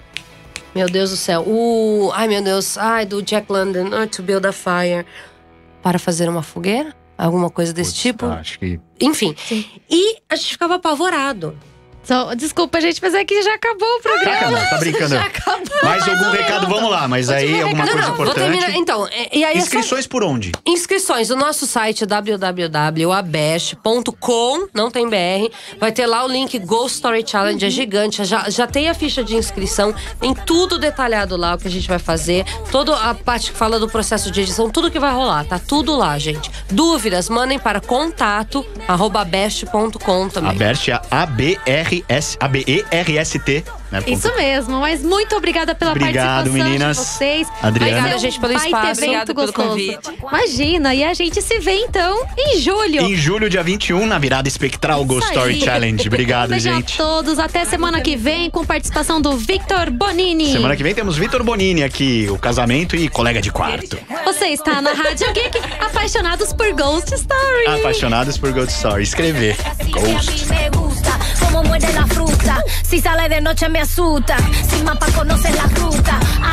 Meu Deus do céu. O... Ai, meu Deus. Ai, do Jack London. Oh, To Build a Fire. Para fazer uma fogueira? Alguma coisa desse Putz, tipo. tá, acho que... Enfim. E a gente ficava apavorado. Só, desculpa, gente, mas é que já acabou o programa. Caraca, não, tá brincando. Já acabou. Mais algum recado? Vamos lá, mas aí alguma Não, coisa não, vou importante. terminar. Então, é- e aí é só- Inscrições por onde? Inscrições, o nosso site w w w ponto a best ponto com, não tem B R. Vai ter lá o link Ghost Story Challenge, é gigante. Já, já tem a ficha de inscrição, tem tudo detalhado lá o que a gente vai fazer. Toda a parte que fala do processo de edição, tudo que vai rolar, tá tudo lá, gente. Dúvidas, mandem para contato arroba best ponto com também. A Berst é A B R S, A B E R S T, né? Isso mesmo, mas muito obrigada pela Obrigado, participação meninas. de vocês. Adriana. Vai ser um Obrigada, gente, pelo baita espaço. evento Obrigada pelo gostoso. convite. Imagina, e a gente se vê então em julho. Em julho, dia vinte e um, na virada espectral Ghost Isso Story aí. Challenge. Obrigado, Um beijo gente. a todos, até semana que vem com participação do Victor Bonini. Semana que vem temos Vitor Bonini aqui, o casamento e colega de quarto. Você está na Rádio Geek, apaixonados por Ghost Story. Apaixonados por Ghost Story. Escrever. Ghost. Me gusta cómo muerde la fruta. Si sale de noche me asusta. Sin mapa conoces la ruta.